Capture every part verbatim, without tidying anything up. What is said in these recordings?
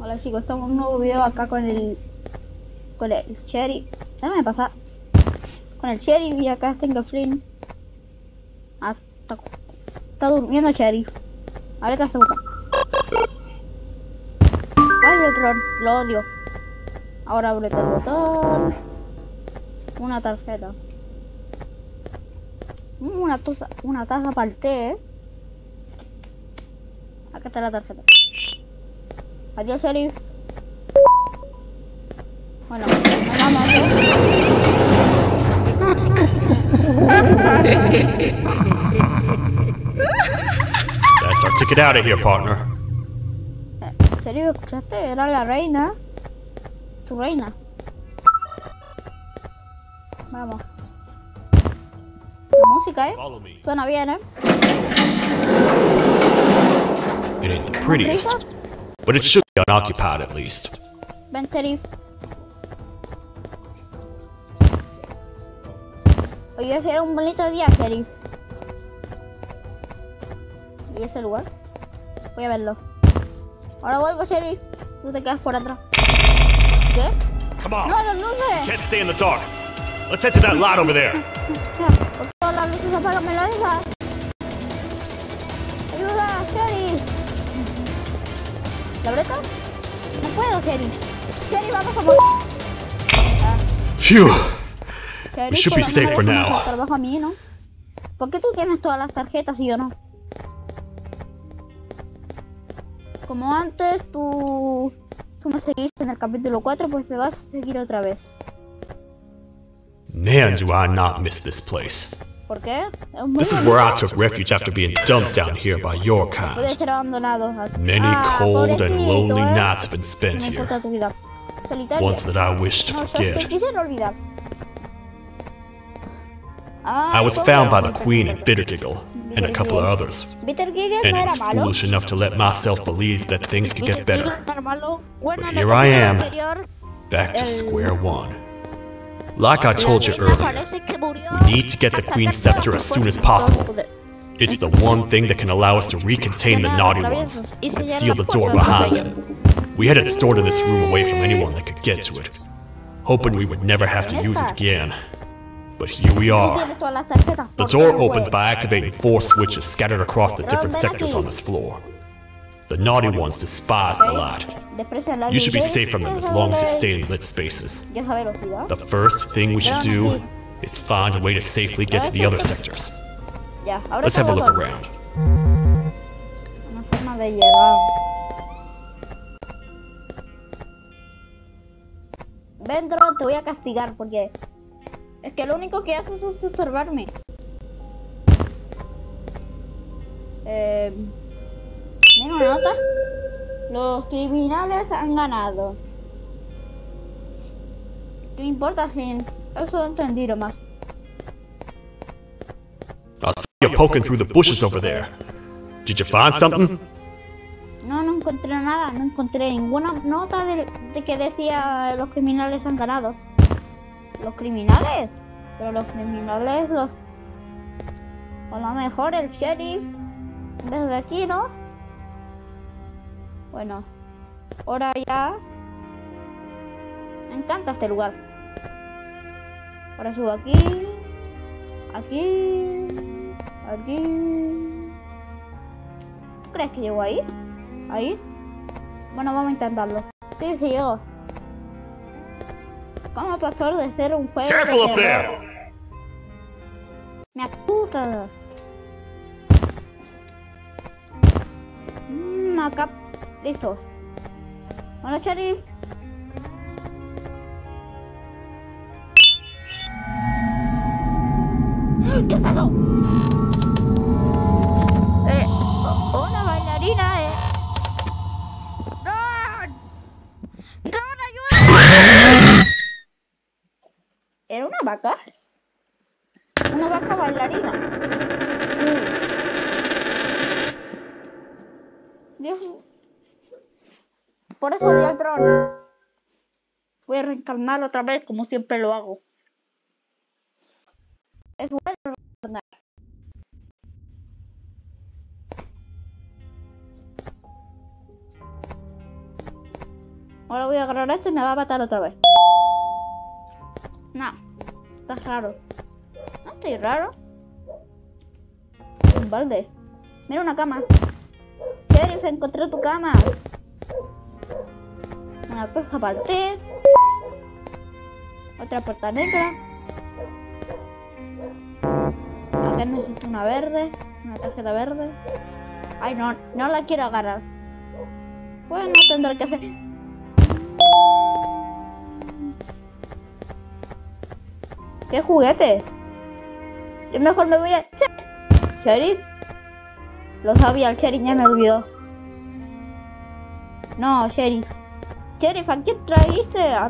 Hola chicos, estamos en un nuevo video acá con el con el sheriff. Déjame pasar. Con el sheriff y acá tengo Flynn. Ah, está, está durmiendo el sheriff. Ahorita se busca. Ay, el troll, lo odio. Ahora abre el botón. Una tarjeta. Una taza, una taza para el té, ¿eh? Acá está la tarjeta. Adiós, sheriff. Bueno, nos vamos, ¿eh? That's our ticket out of here, partner. Eh, sheriff, ¿escuchaste? Era la reina. Tu reina. Vamos. La música, ¿eh? Follow me. Suena bien, ¿eh? It ain't the prettiest, but it should be unoccupied at least. Ven, sheriff. Hoy va a ser un bonito día, sheriff. ¿Y ese lugar? Voy a verlo. Ahora vuelvo, sheriff. Tú te quedas por atrás. ¿Qué? Come on. No, las luces. Can't stay in the dark. Let's head to that lot over there. Ya, por todas las luces apágame la esa. Ayuda, sheriff. ¿La breca? No puedo, sheriff. Sheriff, vamos a morir. Ah, Phew. sheriff, We should que be no me safe for dejes now. hacer trabajo a mí, ¿no? ¿Por qué tú tienes todas las tarjetas y yo no? Como antes tú, tú me seguiste en el capítulo cuatro, pues te vas a seguir otra vez. Man, do I not miss this place. ¿Por qué? Es muy This is bonito. where I took refuge after being dumped down here by your Puede kind. ser abandonado. Many Ah, cold and pobrecito, lonely ¿eh? nights have been No spent me here. importa tu vida. Solitaria. Ones that I wish to No, sabes que forget. quisiera olvidar. Ah, I was found by the Queen and Bittergiggle, and a couple of others. Bitter Giggle And no era was malo. foolish enough to let myself believe that things could Bitter get better. Giggle no era malo. Bueno, But en el here I capítulo am. anterior, Back to El- square one. Like I told you la reina earlier, parece que murió. we need to get the Hasta Queen's que scepter todos as soon as sus poderes. possible. It's the one thing that can allow us to recontain the naughty ones and seal the door behind them. We had it stored in this room away from anyone that could get to it, hoping we would never have to use it again. But here we Tú are. tienes todas las tarjetas. The ¿Por door qué no opens puedes? by activating four switches scattered across the different sectors on this floor. The naughty ones despise the light. Desprecian la You should be luz. safe from them as long as you stay in lit spaces. ¿Ya esa velocidad? The first thing we should do is find a way to safely get to the other sectors. Ya, ahora Let's have a look around. Una forma de llegar. Ven, Dron, te voy a castigar porque es que lo único que haces es estorbarme. Eh, mira una nota. Los criminales han ganado. ¿Qué me importa si eso lo entendí más? I see you poking through the bushes over there. Did you find something? No, no encontré nada, no encontré ninguna nota de, de que decía los criminales han ganado. ¿Los criminales? Pero los criminales los... A lo mejor el sheriff desde aquí, ¿no? Bueno, ahora ya... Me encanta este lugar. Ahora subo aquí... Aquí... Aquí... ¿Tú crees que llego ahí? ¿Ahí? Bueno, vamos a intentarlo. Sí, sí, llego. ¿Cómo pasó de ser un juego Careful de up terror? there! Me asusta. Mmm, acá. Listo. Hola, sheriff. ¿Qué es eso? Eh, oh, una bailarina, eh. ¡Ron! ¡Ron, ayuda! ¿Era una vaca? Una vaca bailarina. Uh. Dios. Por eso odio al Tron. Voy a reencarnarlo otra vez como siempre lo hago. Es bueno reencarnar. Ahora voy a agarrar esto y me va a matar otra vez. No, está raro. No estoy raro. Un balde. Mira una cama. Sheriff, encontré tu cama. Una caja para el té. Otra puerta negra. Acá necesito una verde. Una tarjeta verde. Ay, no, no la quiero agarrar. Bueno, tendré que hacer. ¿Qué juguete? Yo mejor me voy a... Sheriff. Lo sabía, el sheriff ya me olvidó. No, sheriff. Sheriff, ¿a quién trajiste? ¿A...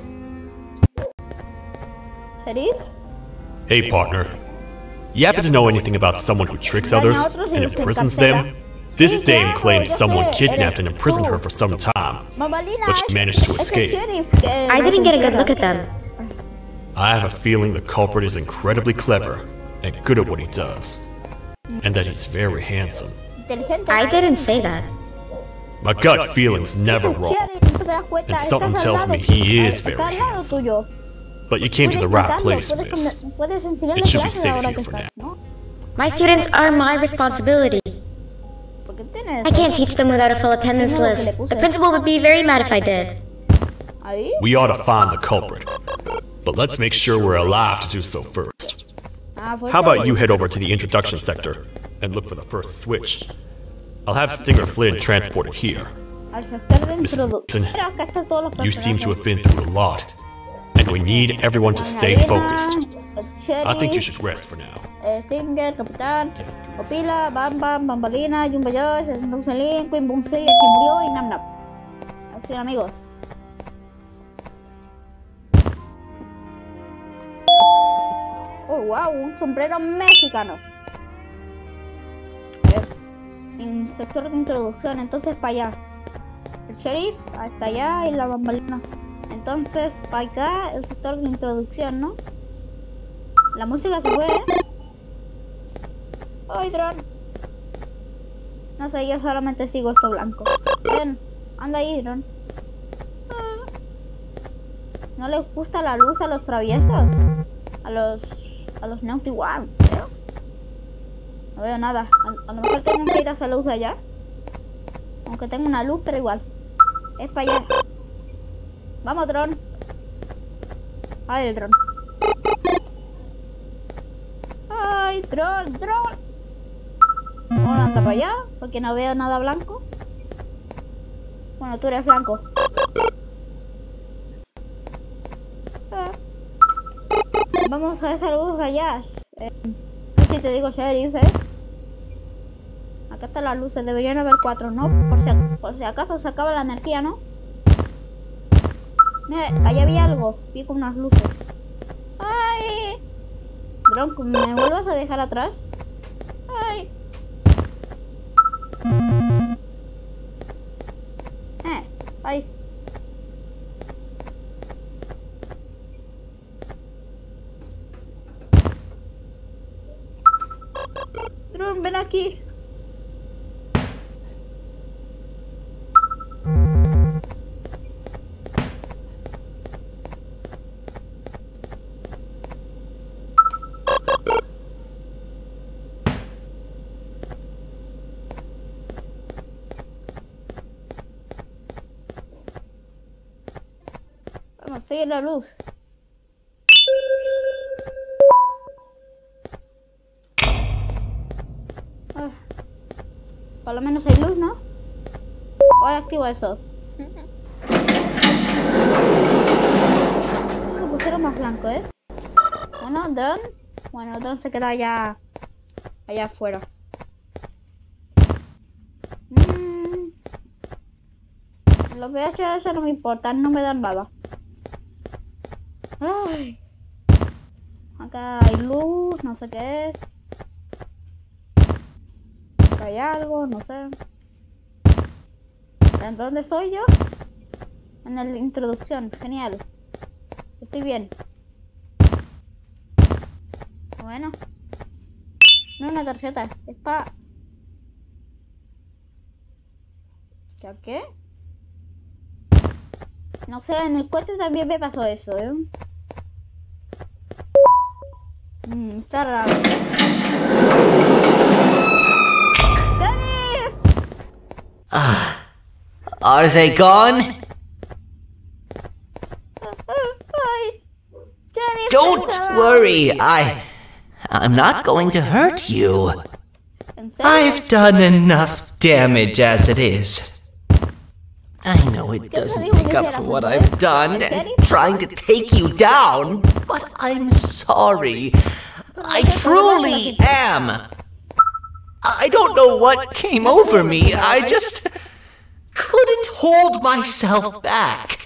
Sheriff? Hey, partner. You happen to know anything about someone who tricks others and imprisons them? This dame claims someone kidnapped and imprisoned her for some time, but she managed to escape. I didn't get a good look at them. I have a feeling the culprit is incredibly clever and good at what he does, and that he's very handsome. I didn't say that. My gut feeling's never wrong, and something tells me he is very handsome. But you came to the right place, miss. It should be safe here for now. My students are my responsibility. I can't teach them without a full attendance list. The principal would be very mad if I did. We ought to find the culprit, but let's make sure we're alive to do so first. How about you head over to the introduction sector and look for the first switch? I'll have Stinger Flynn transported here. Missus Mason, you seem to have been through a lot, and we need everyone to stay focused. I think you should rest for now. Stinger, Capitán, Opila, Bam Bam, Bambalina, Jumbo Josh, Sendung Selin, Queen Boom Slay, que murió, y Nam Nam. Así, amigos. Oh, wow, un sombrero mexicano. A ver, en sector de introducción, entonces para allá. El sheriff, hasta allá, y la bambalina. Entonces, para acá, el sector de introducción, ¿no? La música se fue, ¿eh? ¡Ay, dron! No sé, yo solamente sigo esto blanco. Ven, anda ahí, dron. Ah. ¿No les gusta la luz a los traviesos? A los... a los Naughty Ones, ¿eh? No veo nada. A, a lo mejor tengo que ir a esa luz allá. Aunque tengo una luz, pero igual. Es para allá. Vamos, dron. Ay, el dron. Ay, dron, dron. Ahora anda para allá, porque no veo nada blanco. Bueno, tú eres blanco. Ah. Vamos a esa luz allá. Eh, si te digo, sheriff, ¿eh? Acá están las luces, deberían haber cuatro, ¿no? Por si, por si acaso se acaba la energía, ¿no? Mira, allá había algo. Vi con unas luces. ¡Ay! Bronco, ¿me vuelvas a dejar atrás? ¡Ay! Eh, ¡ay! Dron, ven aquí. Estoy en la luz. Ah, por lo menos hay luz, ¿no? Ahora activo eso. Es que pusieron más blanco, ¿eh? Bueno, dron. Bueno, el dron se queda allá, allá afuera. Mm. Los V H S no me importan, no me dan nada. Ay. Acá hay luz, no sé qué es. Acá hay algo, no sé. ¿En dónde estoy yo? En la introducción, genial. Estoy bien. Bueno. No es una tarjeta, es para... ¿Ya qué? No sé, en el coche también me pasó eso, ¿eh? Mm, está raro. ¡Sheriff! Ah, are they gone? Ay, Sheriff, Don't está- worry, I... I'm not going to hurt you. ¿En serio? I've done enough damage as it is. I know it doesn't make up for what I've done, trying to take you down, but I'm sorry. I truly am. I don't know what came over me. I just couldn't hold myself back.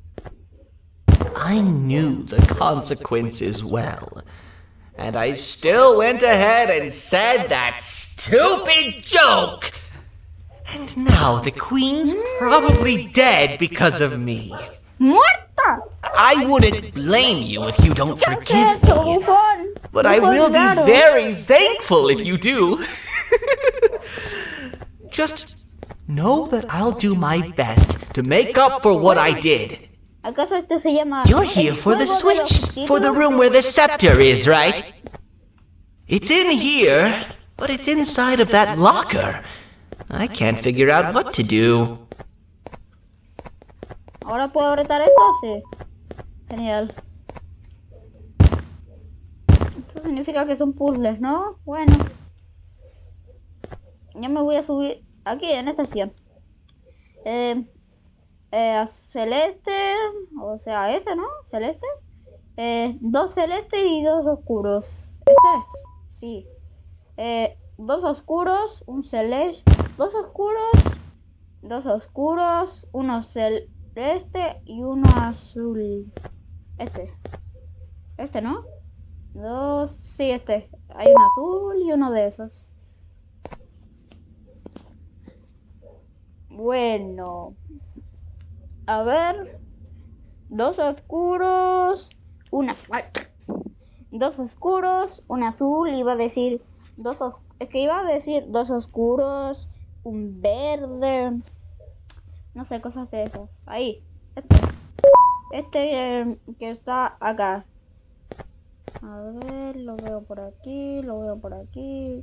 I knew the consequences well, and I still went ahead and said that stupid joke. And now the Queen's probably dead because of me. ¡Muerta! I wouldn't blame you if you don't ¿Qué has forgive hecho, me, bufón? but I Bufón will be raro. very thankful if you do. Just know that I'll do my best to make up for what I did. ¿Acaso este se llama... You're el here for the juego de los switch, for the títulos? room where the scepter is, right? It's in here, but it's inside of that locker. I can't figure out what to do. ¿Ahora puedo retar esto? Sí. Genial. Esto significa que son puzzles, ¿no? Bueno. Ya me voy a subir aquí en esta sesión. Eh, eh, a celeste, o sea, ese, ¿no? Celeste. Eh, dos celestes y dos oscuros. ¿Este es? Sí. Eh, dos oscuros, un celeste. Dos oscuros, dos oscuros, uno celeste y uno azul. Este. Este, ¿no? Dos, sí, este. Hay un azul y uno de esos. Bueno. A ver. Dos oscuros. Una. Dos oscuros. Un azul. Iba a decir. Dos os... Es que iba a decir dos oscuros. Un verde. No sé, cosas de esas. Ahí. Este. Este eh, que está acá. A ver, lo veo por aquí. Lo veo por aquí.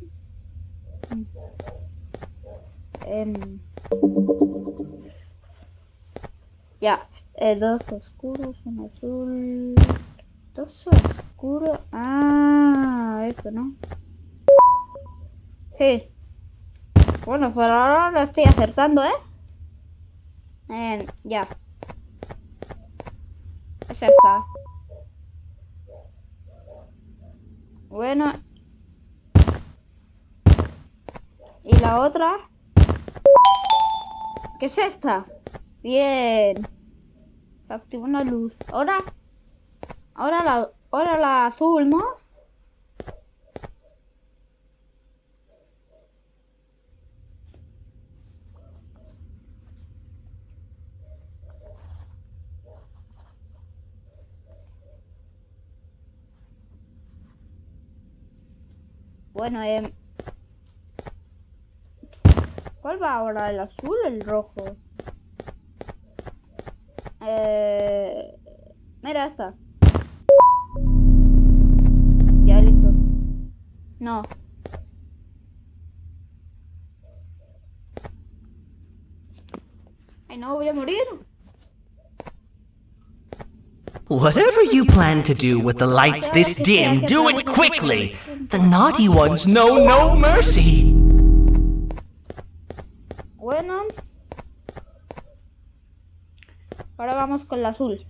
Eh, ya, eh, dos oscuros, un azul, dos oscuros. Ah, esto, ¿no? Sí. Bueno, por ahora lo estoy acertando, ¿eh? eh ya. Es esa. Bueno. ¿Y la otra? ¿Qué es esta? Bien. Se activó una luz. Ahora. Ahora la. Ahora la azul, ¿no? Bueno, eh. ¿Cuál va ahora? ¿El azul o el rojo? Eh... Mira esta. Ya, listo. No. Ay, no, voy a morir. Whatever you plan to do with the lights this dim, do it quickly! The naughty ones know no mercy! Bueno. Ahora vamos con la azul.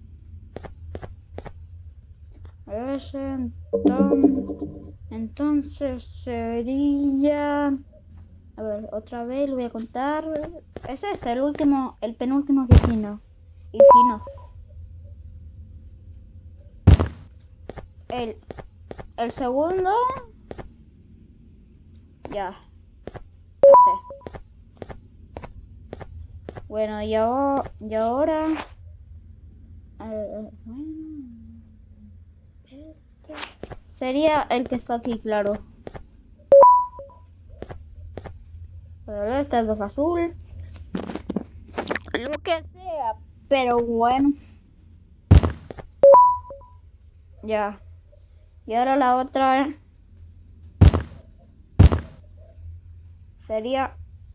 Ese, entonces, entonces sería... A ver, otra vez lo voy a contar. Es este, el último, el penúltimo que fino. Y finos. El, el segundo. Ya. Este. Bueno, y ahora, y ahora eh, bueno, este sería el que está aquí, claro. Pero este es dos azul. Lo que sea. Pero bueno. Ya. Y ahora la otra sería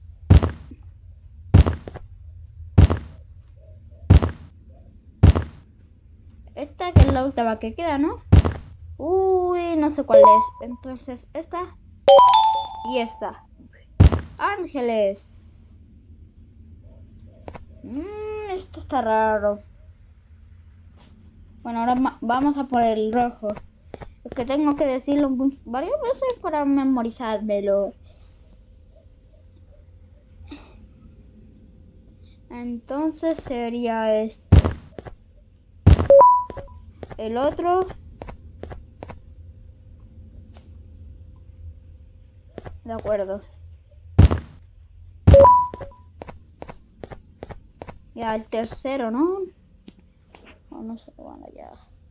esta, que es la última que queda, ¿no? Uy, no sé cuál es. Entonces esta y esta. Ángeles. Mm, esto está raro. Bueno, ahora vamos a por el rojo. Es que tengo que decirlo varias veces para memorizármelo. Entonces sería este. El otro. De acuerdo. Ya el tercero, ¿no? Oh, no sé, bueno, ya.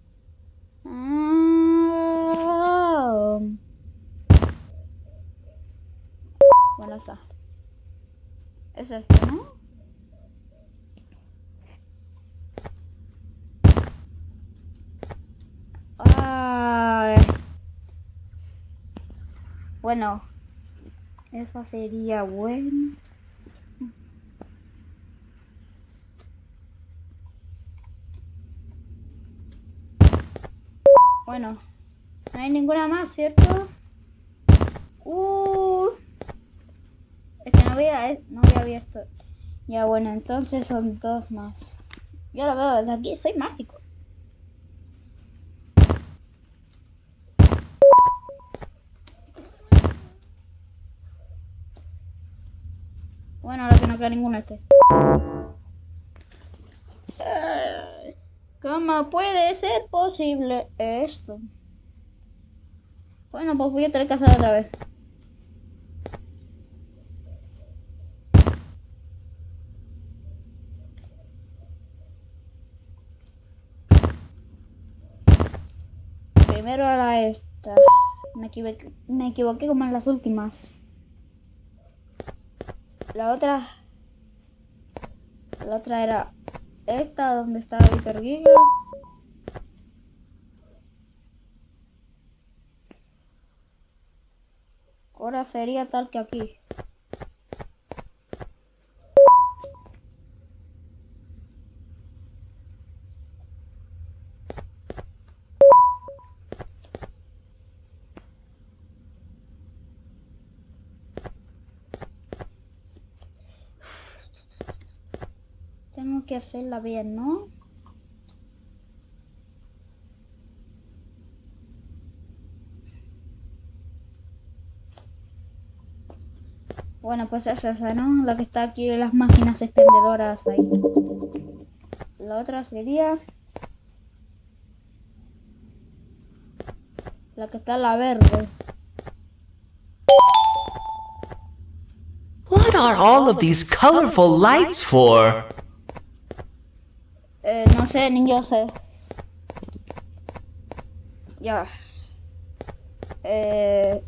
Ah. Bueno, está. Es este, ¿no? Ah. Bueno, esa sería buena. Bueno, no hay ninguna más, ¿cierto? Uh, es que no había, no había visto. Ya, bueno, entonces son dos más. Yo lo veo desde aquí, soy mágico. Bueno, ahora que no queda ninguno este. ¿Cómo puede ser posible esto? Bueno, pues voy a tener que hacerlo otra vez. Primero era esta. Me equivoqué, me equivoqué como en las últimas. La otra... La otra era esta, donde estaba Víctor Giga. Ahora sería tal que aquí. Tengo que hacerla bien, ¿no? Bueno, pues es esa, ¿no? La que está aquí en las máquinas expendedoras ahí. La otra sería... la que está en la verde. What are all of these colorful lights for? Eh, no sé, ni yo sé. Ya. Eh...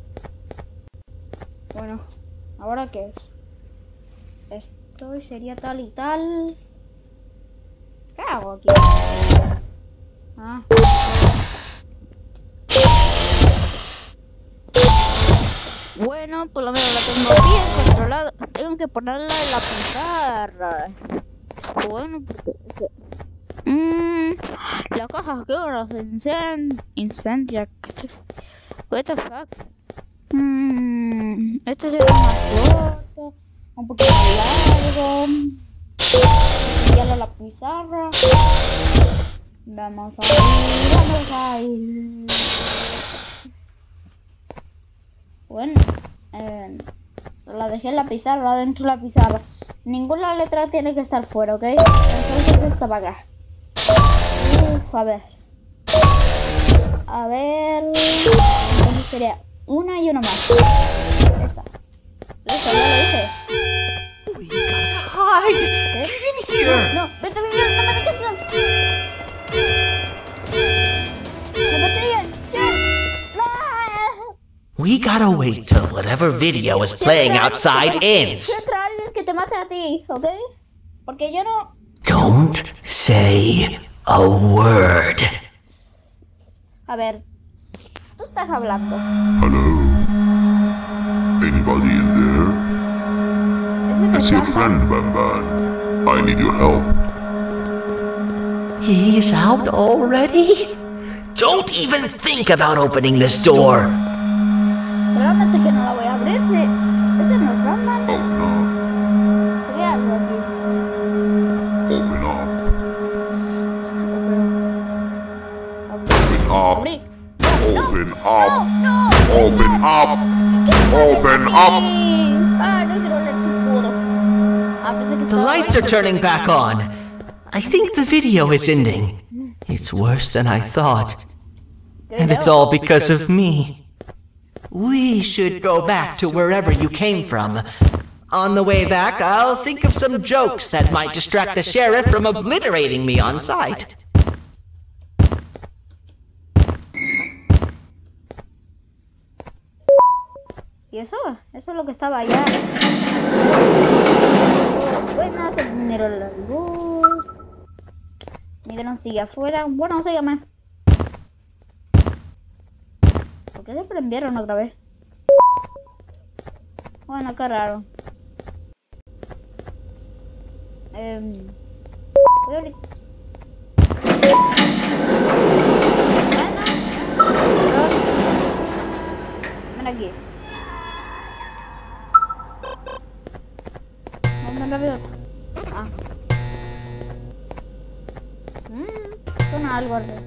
Bueno, ¿ahora qué es? Esto sería tal y tal. ¿Qué hago aquí? Ah. Bueno, por lo menos la tengo bien controlada. Tengo que ponerla en la pizarra. Bueno, porque... Mmm... La caja que ahora se incend... incendia. What the fuck? Mmm... Este sería más corto. Un poquito más largo. Enviarlo a la pizarra. Vamos a ir, vamos a ir. Bueno, eh, la dejé en la pizarra, dentro de la pizarra. Ninguna letra tiene que estar fuera, ¿ok? Entonces esta para acá. Uf, a ver. A ver... Entonces sería una y una más. Esta. Listo, ya lo hice. ¿Qué? No, no, vete, vete, no me dejes, no. Me persiguen. We gotta wait till whatever video is playing outside ends. Entra alguien que te mate a ti, ¿ok? Porque yo no... Don't say a word. A ver, tú estás hablando. Hello? Anybody in there? It's your friend, Banban. I need your help. He's out already? Don't even think about opening this door. Realmente que no la voy a abrir, sí. Ese no es Banban. Oh no. Se ve algo aquí. Open up. Open up. Open Abrir. Open up. No, no. Open up. Open up. Ah, no quiero leer tu puro. Ah, pensé que The estaba- lights are turning back on. I think the video is ending. It's worse than I thought. And it's all because of me. We should go back to wherever you came from. On the way back, I'll think of some jokes that might distract the sheriff from obliterating me on sight. ¿Y eso? Eso es lo que estaba allá. Bueno, se miró la luz. Mi dron sigue afuera. Bueno, sígueme. ¿Por qué se prendieron otra vez? Bueno, qué raro. Eh, voy a abrir. Ven aquí. ¿Dónde la veo? Ah. Mmm, suena algo alrededor.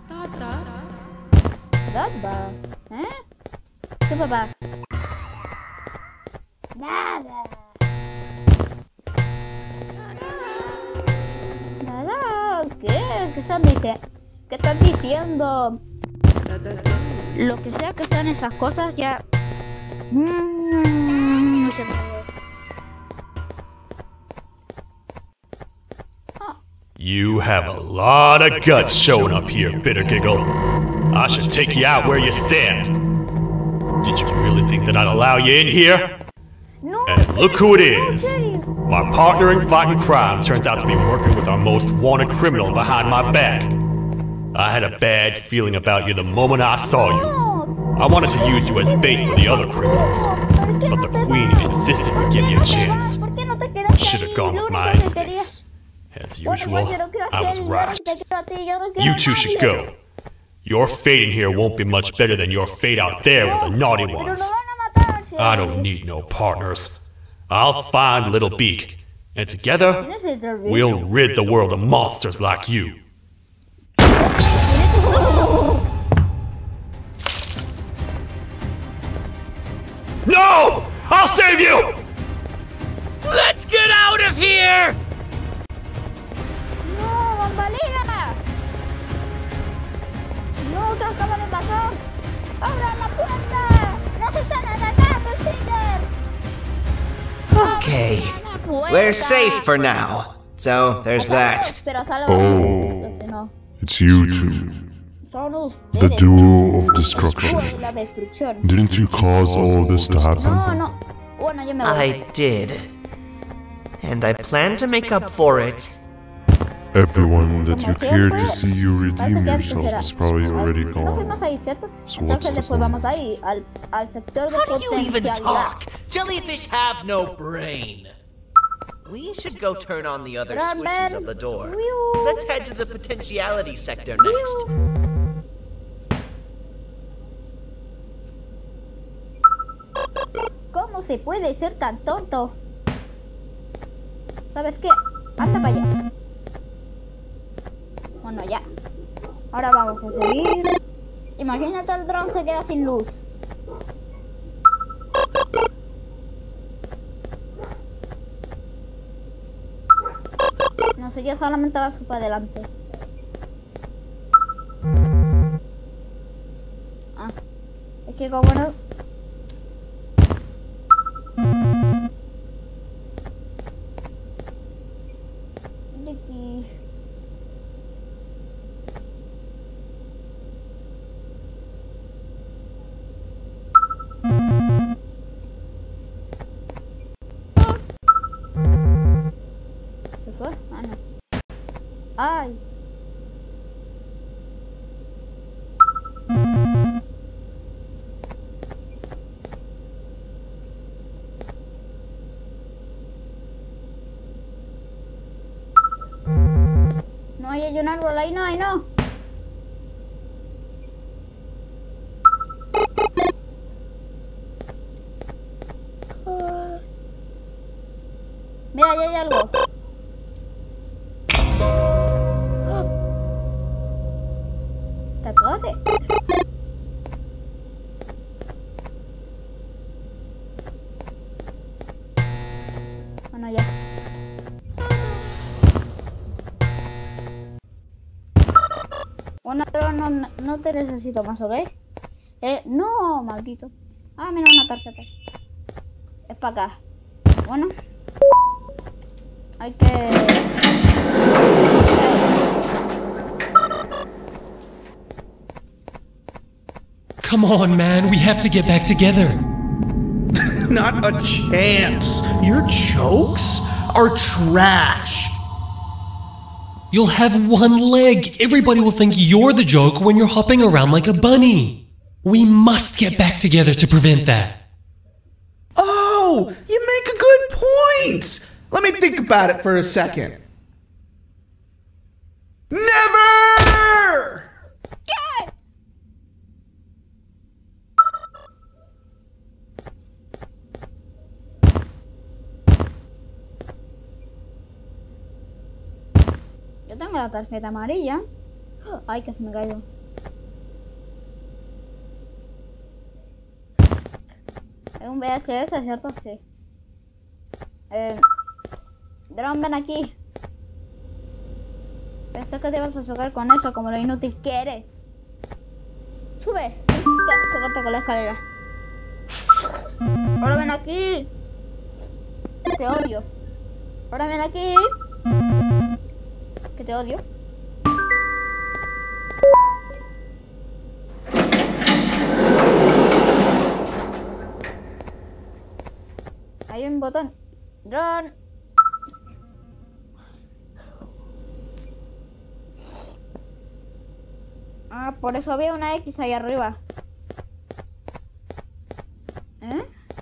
Dada. ¿Eh? ¿Qué papá? Nada. Nada. ¿Qué? ¿Qué están diciendo? ¿Qué están diciendo? Lo que sea que sean esas cosas ya. Mmm. No sé. You have a lot of guts showing up here, Bittergiggle. I should take you out where you stand. Did you really think that I'd allow you in here? No, And look who it is. My partner in fighting crime turns out to be working with our most wanted criminal behind my back. I had a bad feeling about you the moment I saw you. I wanted to use you as bait for the other criminals, but the Queen insisted we give you a chance. Should have gone with my instincts. As usual, I was right. You two should go. Your fate in here won't be much better than your fate out there with the naughty ones. I don't need no partners. I'll find Little Beak, and together, we'll rid the world of monsters like you. No! I'll save you! Let's get out of here! ¡No, Bambalina! ¡No, qué acaba de pasar! ¡Abran la puerta! ¡Nos están atacando, Stinger! Okay, we're safe for now. So, there's that. Oh, it's you two. Son The ustedes. duo of destruction. Uy, la destrucción. Didn't you cause all of this to No, happen? no. Bueno, yo me voy. I did. And I plan to make up for it. Everyone that Como you cared siempre, to see you parece redeem que antes yourself era- is probably already No gone. fuimos ahí, ¿cierto? So Entonces what's the después point? vamos ahí, al, al sector de How do you even potencialidad. talk? Jellyfish have no brain. We should go turn on the other Run, switches Ben. of the door. Wiu. Let's head to the potentiality sector next. ¿Cómo se puede ser tan tonto? ¿Sabes qué? Anda para allá. Bueno, ya. Ahora vamos a seguir. Imagínate, el dron se queda sin luz. No sé, yo solamente avanzo para adelante. Ah, es que como no... De aquí. ¿Se fue? Ah, no. Ay. No, ahí hay un árbol, ahí no, ahí no. Mira, ahí hay algo. Tatuaje. Bueno, ya. Bueno, pero no, no te necesito más, ¿ok? Eh, no, maldito. Ah, mira una tarjeta. Es para acá. Bueno. Hay que... Come on, man. We have to get back together. Not a chance. Your jokes are trash. You'll have one leg. Everybody will think you're the joke when you're hopping around like a bunny. We must get back together to prevent that. Oh, you make a good point. Let me think about it for a second. Never! ¿Qué? Yo tengo la tarjeta amarilla. Ay, que se me cayó. Es un V H S, ¿cierto? Sí. Eh, Dron, ven aquí. Pensé que te ibas a chocar con eso, como lo inútil que eres. Sube. Chocarte con la escalera. Ahora ven aquí. Te odio. Ahora ven aquí. Que te odio. Hay un botón. Dron. Ah, por eso había una X ahí arriba. ¿Eh?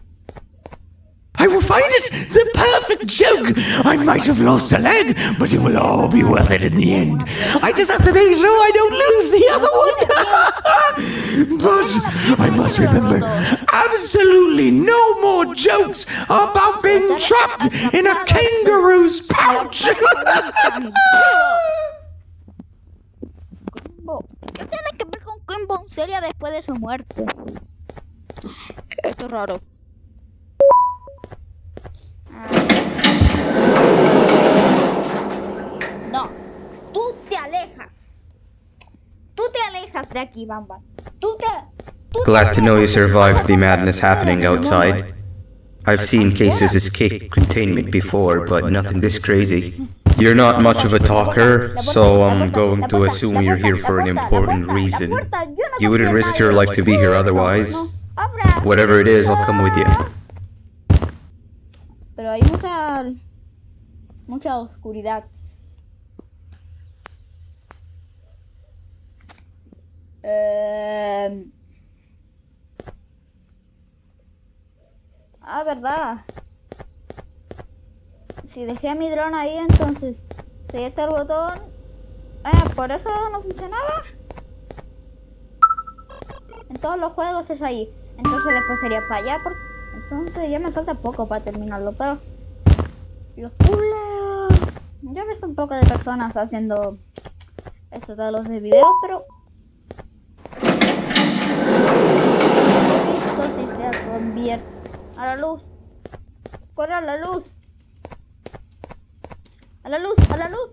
I will find it! The perfect joke! I might have lost a leg, but it will all be worth it in the end. I just have to make sure I don't lose the other one! But I must remember, absolutely no more jokes about being trapped in a kangaroo's pouch! ¿Qué tiene que ver con Kimbo seria después de su muerte? Esto es raro. No, tú te alejas. Tú te alejas de aquí, Bamba. Tú te, tú Glad te to know you alejas. survived the madness happening outside. I've seen cases escape containment before, but nothing this crazy. You're not much of a talker, so I'm going to assume you're here for an important reason. You wouldn't risk your life to be here otherwise. Whatever it is, I'll come with you. Pero hay mucha... mucha oscuridad. Eh... Ah, verdad. Si dejé a mi dron ahí, entonces si está el botón. Eh, por eso no funcionaba. En todos los juegos es ahí. Entonces después sería para allá. Porque... entonces ya me falta poco para terminarlo. Pero los puzzles. Yo he visto un poco de personas haciendo estos talos de videos, pero he visto si se convierte a la luz. Corre a la luz. A la luz, a la luz.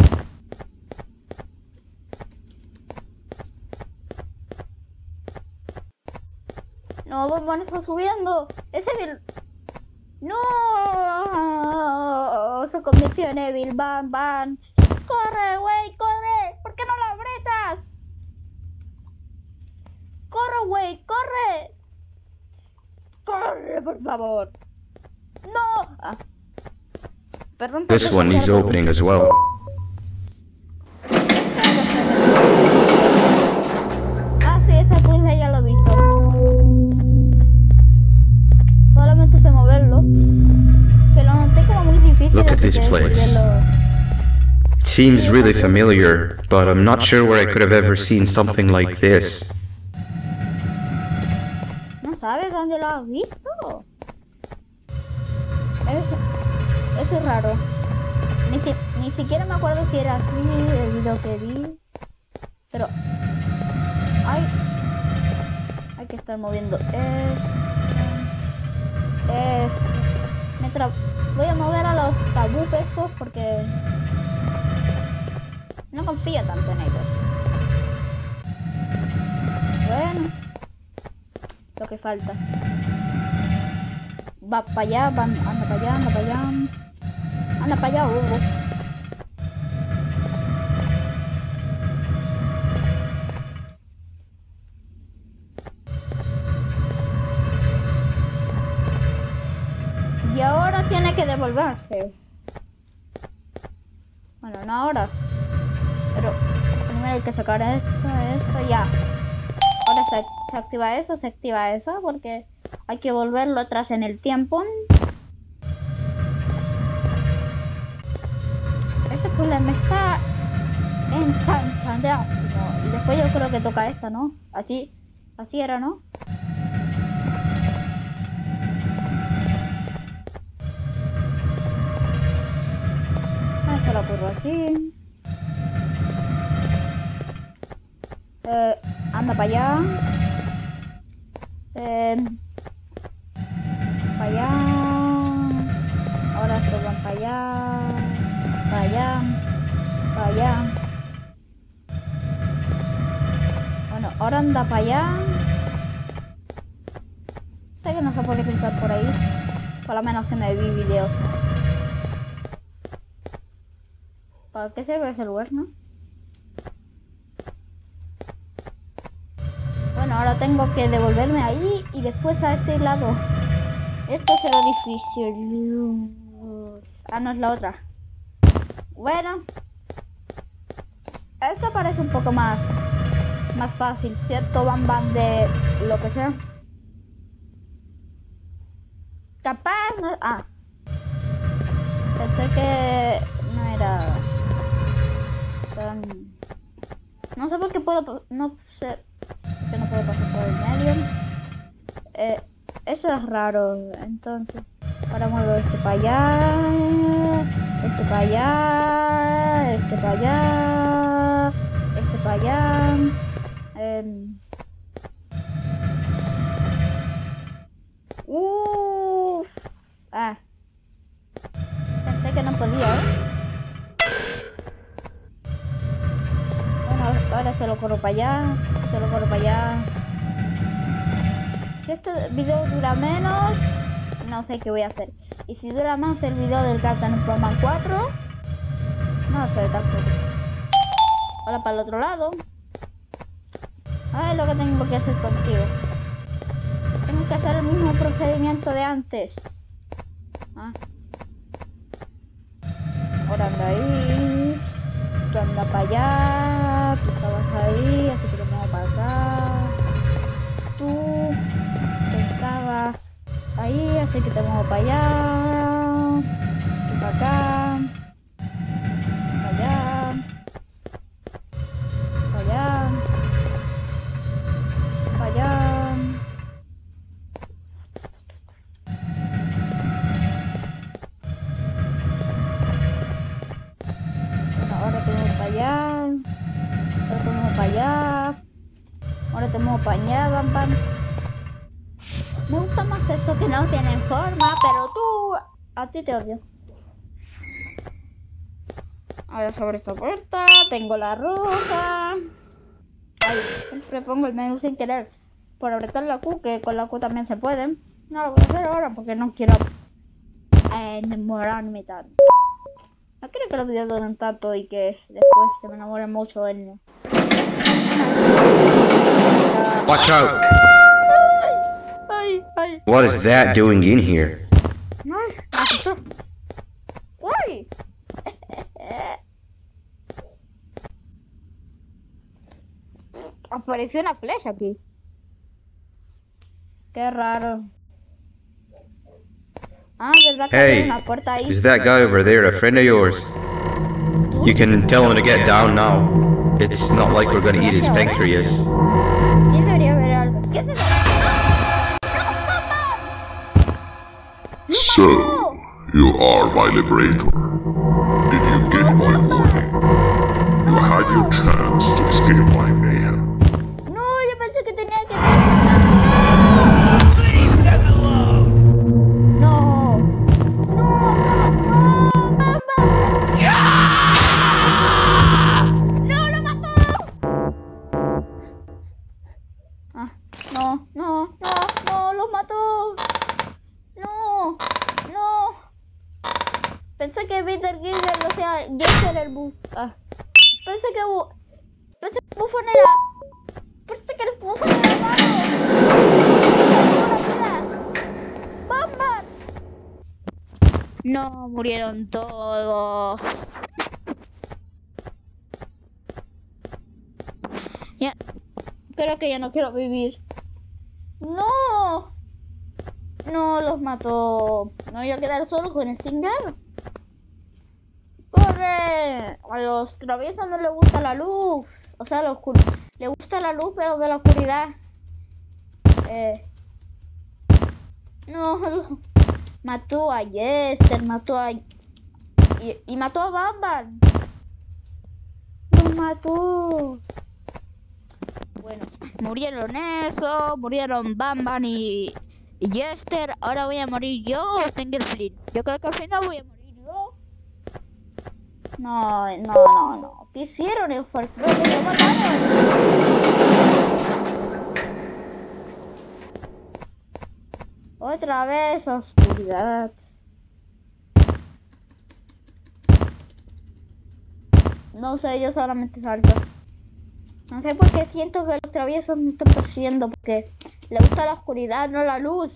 No, Bombón está subiendo. Ese Evil. No, se convirtió en Evil. Bam, bam. Corre, güey, corre. ¿Por qué no lo apretas? Corre, güey, corre. Corre, por favor. No. Ah. Perdón. This one needs opening as well. Look at this place. It seems really familiar, but I'm not sure where I could have ever seen something like this. ¿No sabes dónde lo has visto? Eso, eso es raro. Ni, si, ni siquiera me acuerdo si era así el video que vi. Pero... Ay... Hay que estar moviendo esto... Esto... Me tra... Voy a mover a los tabú estos porque... No confío tanto en ellos. Bueno... Lo que falta. Va para allá, va, anda para allá, anda para allá. Anda para allá, Hugo. Y ahora tiene que devolverse. Bueno, no ahora. Pero primero hay que sacar esto, esto, ya. Ahora se, se activa eso, se activa eso, porque hay que volverlo atrás en el tiempo. Este puzzle me está encantando. Y después yo creo que toca esta, ¿no? Así, así era, ¿no? Ah, esto lo ocurre así. Eh, anda para allá. Eh, para allá. Ahora estos van para allá. Para allá. Para allá. Bueno, ahora anda para allá. Sé que no se puede cruzar por ahí. Por lo menos que me vi videos. ¿Para qué sirve ese lugar, no? Bueno, ahora tengo que devolverme ahí y después a ese lado. Esto será difícil. Ah, no es la otra. Bueno. Esto parece un poco más más fácil, ¿cierto? Van van de lo que sea. Capaz no... Ah. Pensé que no era tan... No sé por qué puedo... No sé... Que no puedo pasar por el medio. Eh, eso es raro. Entonces, ahora muevo este para allá, este para allá, este para allá, este para allá. Eh. Uff. Ah. Pensé que no podía, ¿eh? Ahora esto lo corro para allá, esto lo corro para allá. Si este video dura menos, no sé qué voy a hacer. Y si dura más el video del Captain Sportman cuatro, no sé tampoco. Ahora para el otro lado. Ah, es lo que tengo que hacer contigo. Tengo que hacer el mismo procedimiento de antes. Ah. Ahora anda ahí. Tú anda para allá, tú estabas ahí, así que te muevo para acá. Tú estabas ahí, así que te muevo para allá. Y para acá. Para allá. Para allá. Para allá. Ahora te muevo para allá. Ahora te muevo para allá. Ahora te muevo para allá, bam, bam. Me gusta más esto que no tienen forma, pero tú... A ti te odio. Ahora sobre esta puerta. Tengo la roja. Ay, siempre pongo el menú sin querer. Por apretar la Q, que con la Q también se puede. No lo voy a hacer ahora porque no quiero enamorarme tanto. No quiero que los videos duren tanto y que después se me enamore mucho él. Watch out! Ay, ay. What is that doing in here? Ay, me asustó. Uy. Apareció una flecha aquí. Qué raro. Ah, ¿verdad que Hey, hay una puerta ahí? is that guy over there a friend of yours? You can tell him to get down now. It's not like we're gonna eat his pancreas. ¿Quién debería ver algo? ¿Qué es eso? So, you are my liberator. Did you get my warning? You had your chance to escape my mayhem. No, yo pensé que tenía que... Leave them alone! No. No, no, no, Bamba. No, lo mató. Ah, no, no, no, no, lo mató. No, no. Pensé que Peter Giger, o sea, yo era el buf. Ah. Pensé que... Bu pensé que el bufón era... Pensé que el bufón era malo. ¡Bamba! No, murieron todos. Ya. Creo que ya no quiero vivir. ¡No! No, los mató. No voy a quedar solo con Stinger. ¡Corre! A los traviesos no les gusta la luz. O sea, la oscuridad. Le gusta la luz, pero de la oscuridad. Eh. No. Mató a Jester, mató a... Y, y mató a Bamban. Lo mató. Bueno, murieron eso, murieron Bamban y... Y Jester, ahora voy a morir yo o Stinger Flynn. Yo creo que al final voy a morir yo. No, no, no, no. ¿Qué hicieron? El folclore lo mataron. Otra vez oscuridad. No sé, yo solamente salto. No sé por qué siento que los traviesos me están persiguiendo, porque le gusta la oscuridad, no la luz.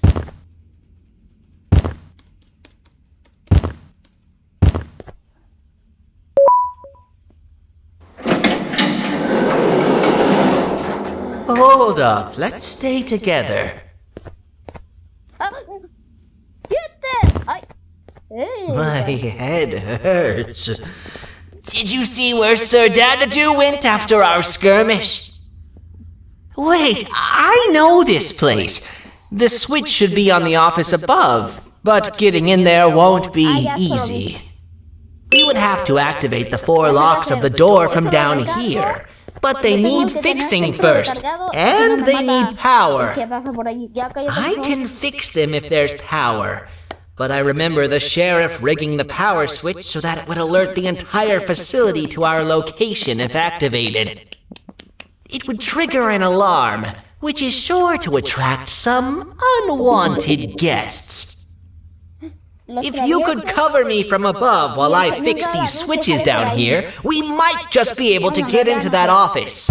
Hold up, let's stay together. Ah, ¡Siete! ¡Ay! Hey, My head hurts. Did you see where Sir Dadadoo went after our skirmish? Wait, I know this place. The switch should be on the office above, but getting in there won't be easy. We would have to activate the four locks of the door from down here. But they need fixing first, and they need power. I can fix them if there's power. But I remember the sheriff rigging the power switch so that it would alert the entire facility to our location if activated. It would trigger an alarm, which is sure to attract some unwanted guests. If you could cover me from above while I fix these switches down here, we might just be able to get into that office.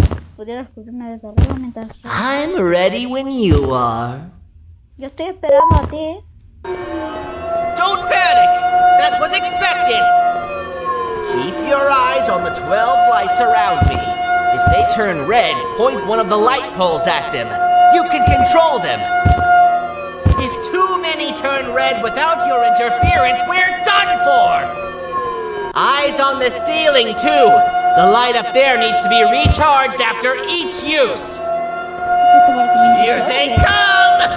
I'm ready when you are. Yo estoy esperando a ti. Don't panic! That was expected! Keep your eyes on the twelve lights around me. If they turn red, point one of the light poles at them. You can control them. If too many turn red without your interference, we're done for! Eyes on the ceiling, too. The light up there needs to be recharged after each use. Here they come!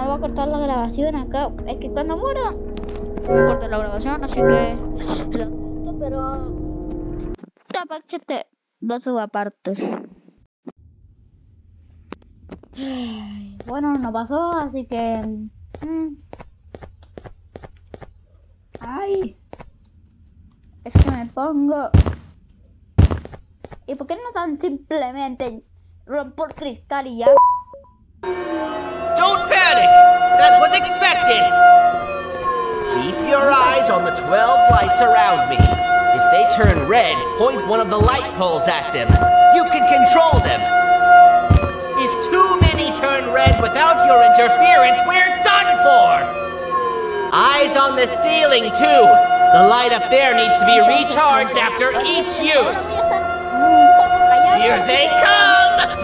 voy a cortar la grabación acá. Es que cuando muera voy a cortar la grabación, así que lo siento, pero capaz que te lo subo aparte. Bueno, no pasó, así que mm. Ay, es que me pongo. ¿Y por qué no tan simplemente rompo el cristal y ya? Don't panic! That was expected! Keep your eyes on the twelve lights around me. If they turn red, point one of the light poles at them. You can control them. If too many turn red without your interference, we're done for! Eyes on the ceiling, too. The light up there needs to be recharged after each use. Here they come!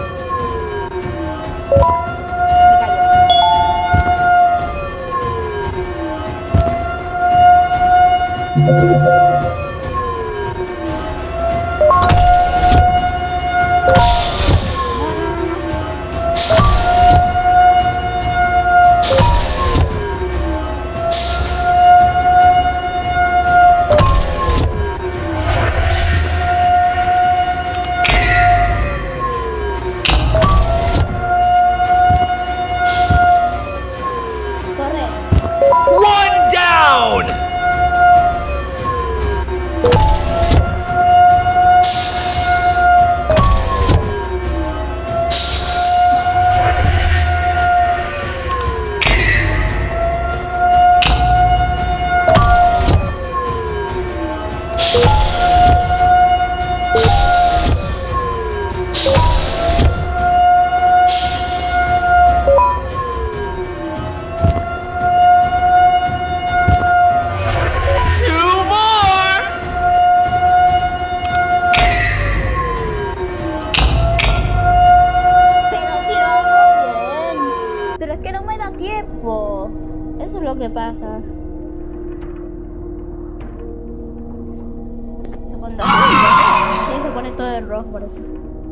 ¿Qué pasa? Se pondrá rojo. Sí, se pone todo en rojo por eso.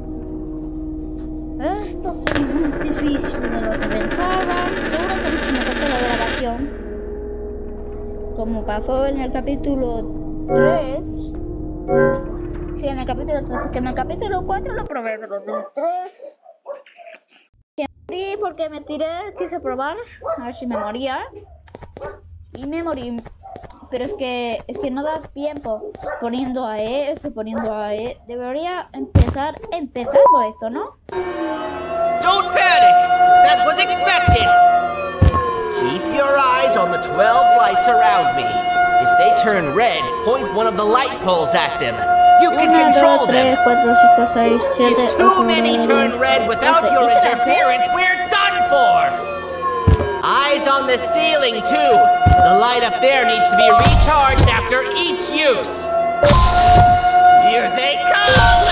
Esto es más difícil de lo que pensaba. Seguro que si me corta la grabación, como pasó en el capítulo tres. Sí, en el capítulo tres, que en el capítulo cuatro lo probé, pero en el tres que morí porque me tiré, quise probar a ver si me moría. Y me morí, pero es que es que no da tiempo poniendo a eso, poniendo a E. Debería empezar, empezar por esto, ¿no? Don't panic! That was expected! Keep your eyes on the twelve lights around me. If they turn red, point one of the light poles at them. You can control them. If too many turn red without your interference, we're done for! Eyes on the ceiling, too. The light up there needs to be recharged after each use. Here they come!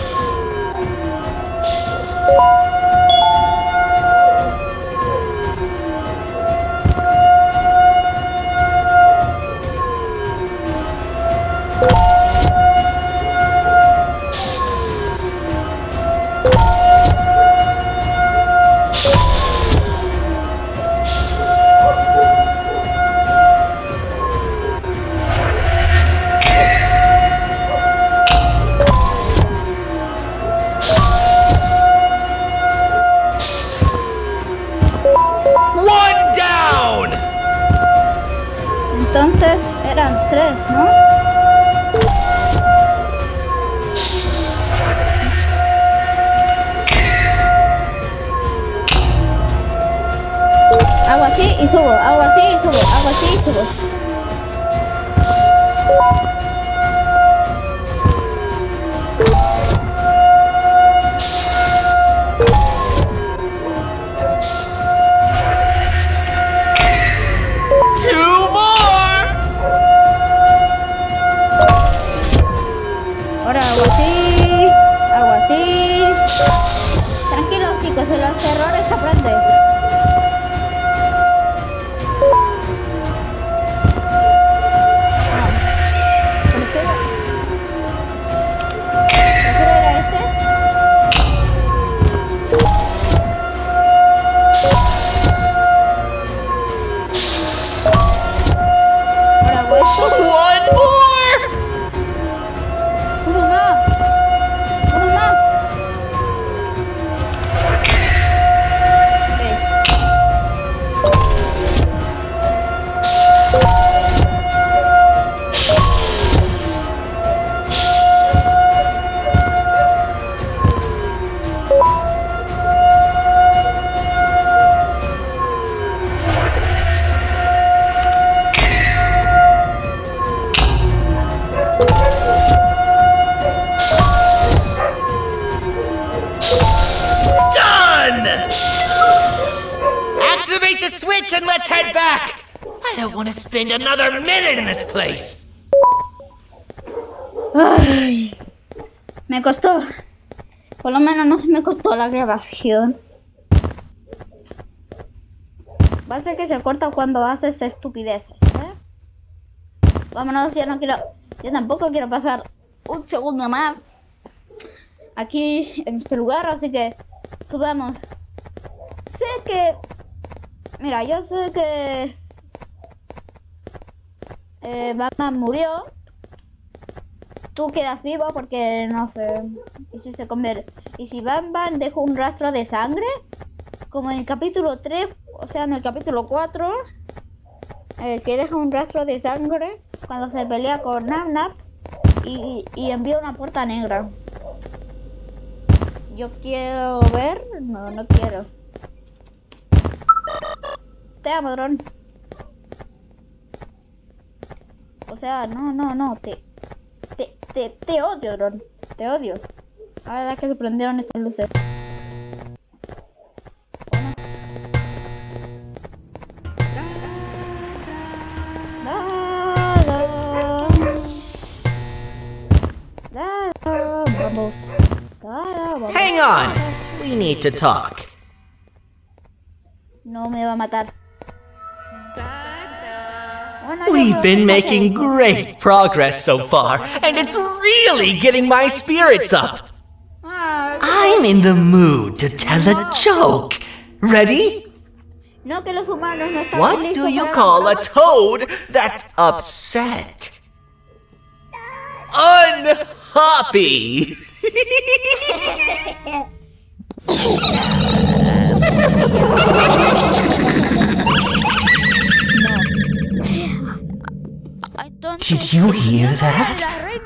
Entonces eran tres, ¿no? Hago así y subo, hago así y subo, hago así y subo. Ahora hago así, hago así. Tranquilos chicos, de los errores se aprende. the switch and let's head back! I don't want to spend another minute in this place! Ay, me costó. Por lo menos no se me costó la grabación. Va a ser que se corta cuando haces estupideces, ¿eh? Vámonos, yo no quiero... Yo tampoco quiero pasar un segundo más aquí en este lugar, así que subamos. Sé que... Mira, yo sé que... Eh, Batman murió. Tú quedas vivo porque no sé. Y si se convierte. Y si Batman dejó un rastro de sangre, como en el capítulo tres, o sea, en el capítulo cuatro, el que deja un rastro de sangre cuando se pelea con Nap-Nap y, y envía una puerta negra. Yo quiero ver. No, no quiero. Te amo, Dron. O sea, no, no, no. Te, te, te, te odio, Dron. Te odio. La verdad es que se prendieron estas luces. Da, da. Da, da. Vamos. Da, da, vamos. Hang on! We need to talk. No me va a matar. We've been making great progress so far, and it's really getting my spirits up. I'm in the mood to tell a joke. Ready? No, que los humanos no están What do you call a toad that's upset? Unhappy! Did you hear that?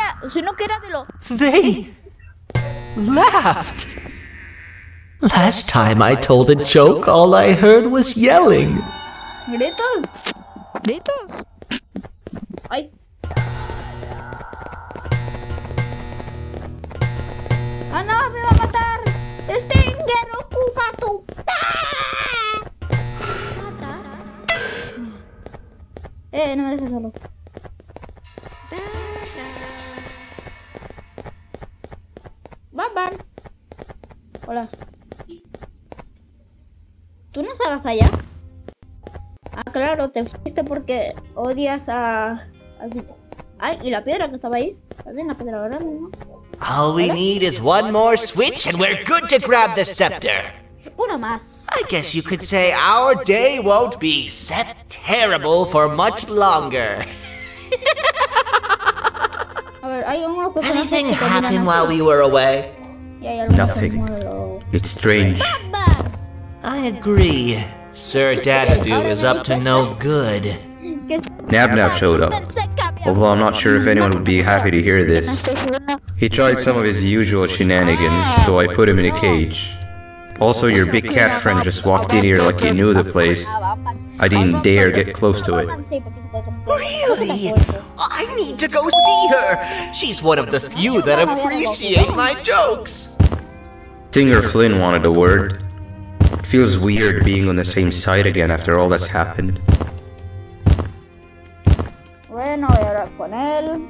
They laughed. Last time I told a joke, all I heard was yelling. Gritos. Gritos. Ay. Ah, no, me va a matar. Stinger, ocupa tu. Eh, no me dejes solo. Batman. Hola. ¿Tú no estabas allá? Ah, claro, te fuiste porque odias a... a... Ay, y la piedra que estaba ahí. También la piedra grande, ¿no? All we need is one more switch and we're good to grab the scepter. Uno más. I guess you could say our day won't be sept-terrible for much longer. Anything happened while we were away? Nothing. It's strange. I agree. Sir Dadadoo is up to no good. Nab-Nab showed up. Although I'm not sure if anyone would be happy to hear this. He tried some of his usual shenanigans, so I put him in a cage. Also, your big cat friend just walked in here like he knew the place. I didn't dare get close to it. Really? I need to go see her! She's one of the few that appreciate my jokes! Stinger Flynn wanted a word. It feels weird being on the same side again after all that's happened. Bueno, voy a hablar con él.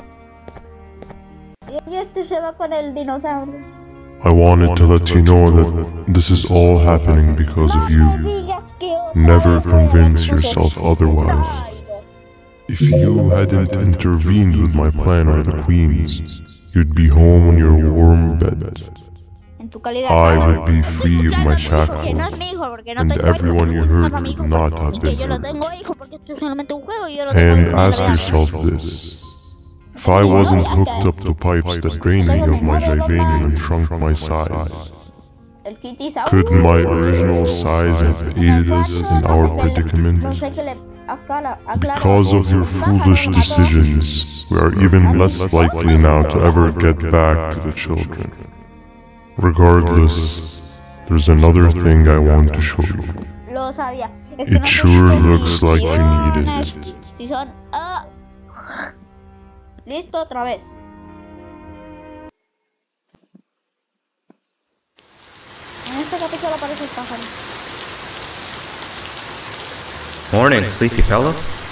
Y este se va con el dinosaurio. I wanted to let you know that this is all happening because of you. Never convince yourself otherwise. If you hadn't intervened with my plan or the Queen's, you'd be home in your warm bed. I would be free of my shackles, and everyone you hurt would not have been hurt. And ask yourself this. If I wasn't hooked up to pipes that drained me of my Jivanium and shrunk my size, could my original size have aided us in our predicament? Because of your foolish decisions, we are even less likely now to ever get back to the children. Regardless, there's another thing I want to show you. It sure looks like you needed it. Listo, otra vez. En este capítulo aparece el pájaro. Morning, sleepy fella.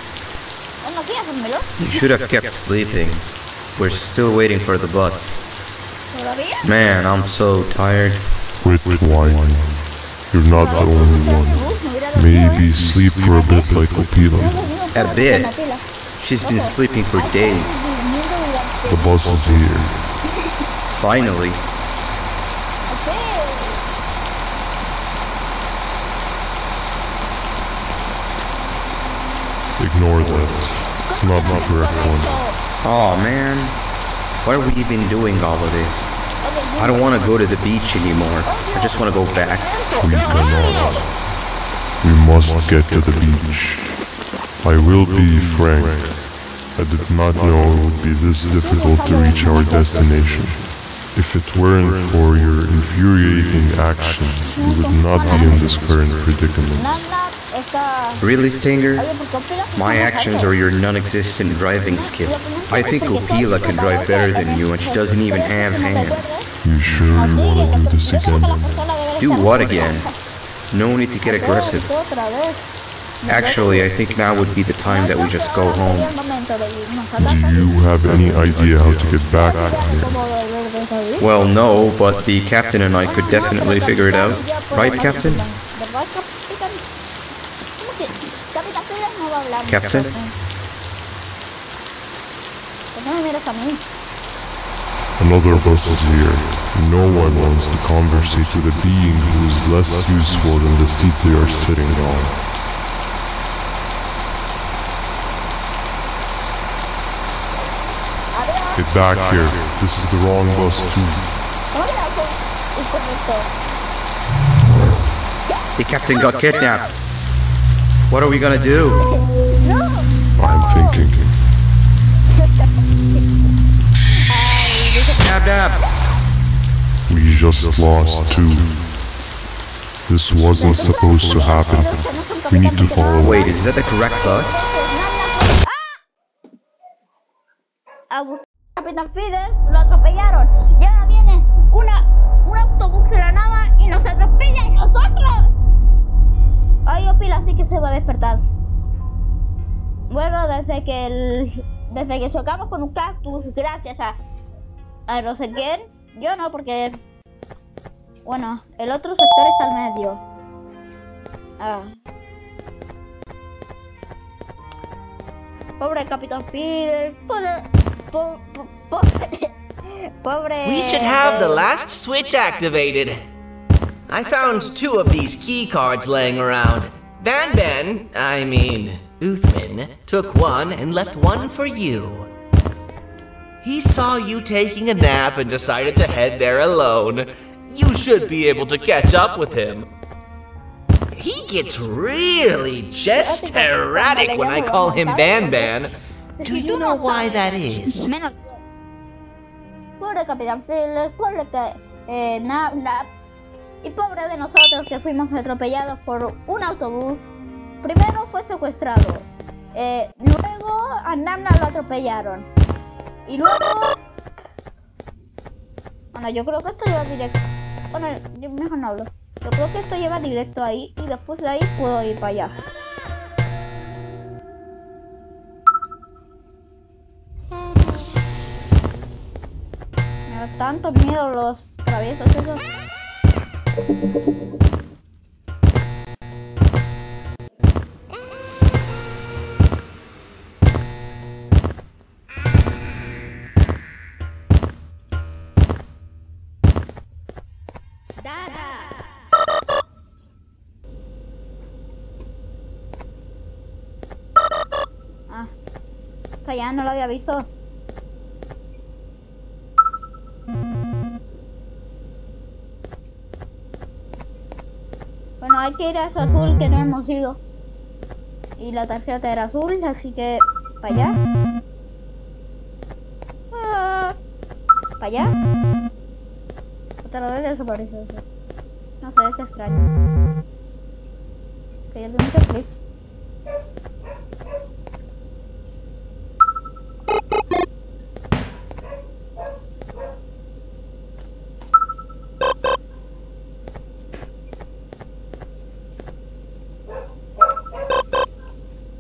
You should have kept sleeping. We're still waiting for the bus. Man, I'm so tired. Quit whining. You're not the only one. Maybe sleep for a bit like Opila. A bit? She's been sleeping for days. The bus is here. Finally. Ignore that. It's not the correct one. Aw, man. Why are we even doing all of this? I don't want to go to the beach anymore. I just want to go back. We cannot. We must get to the beach. I will be frank. I did not know it would be this difficult to reach our destination. If it weren't for your infuriating actions, we would not be in this current predicament. Really, Stinger? My actions are your non-existent driving skill. I think Opila can drive better than you and she doesn't even have hands. You sure you want to do this again? Do what again? No need to get aggressive. Actually, I think now would be the time that we just go home. Do you have any idea how to get back here? Well, no, but the captain and I could definitely figure it out. Right, Captain? Captain? Another bus is here. No one wants to conversate with a being who is less useful than the seat they are sitting on. Get back here. This is the wrong bus too. The captain got kidnapped. What are we gonna do? I'm thinking. Dab dab. We just lost two. This wasn't supposed to happen. We need to follow. Wait, is that the correct bus? Capitán Feeders, lo atropellaron. Y ahora viene una, un autobús de la nada y nos atropella a nosotros. Ay, Opila sí que se va a despertar. Bueno, desde que el, desde que chocamos con un cactus, gracias a, a no sé quién, yo no, porque bueno, el otro sector está al medio. Ah. Pobre Capitán Feeders, pobre. We should have the last switch activated. I found two of these key cards laying around. Van Ben, I mean, Uthman, took one and left one for you. He saw you taking a nap and decided to head there alone. You should be able to catch up with him. He gets really just erratic when I call him Van Ben. Do you know why that is? Pobre Capitán Feeders, pobre que eh, Nap Nap y pobre de nosotros que fuimos atropellados por un autobús. Primero fue secuestrado, eh, luego a Nap Nap lo atropellaron y luego, bueno, yo creo que esto lleva directo. Bueno, yo mejor no hablo. Yo creo que esto lleva directo ahí y después de ahí puedo ir para allá. Tanto miedo los traviesos esos. Ah, está allá, no lo había visto. Bueno, hay que ir a ese azul que no hemos ido. Y la tarjeta era azul, así que para allá. Ah, para allá. Otra vez desapareció eso. No sé, es extraño. Que ya tengo muchos clics.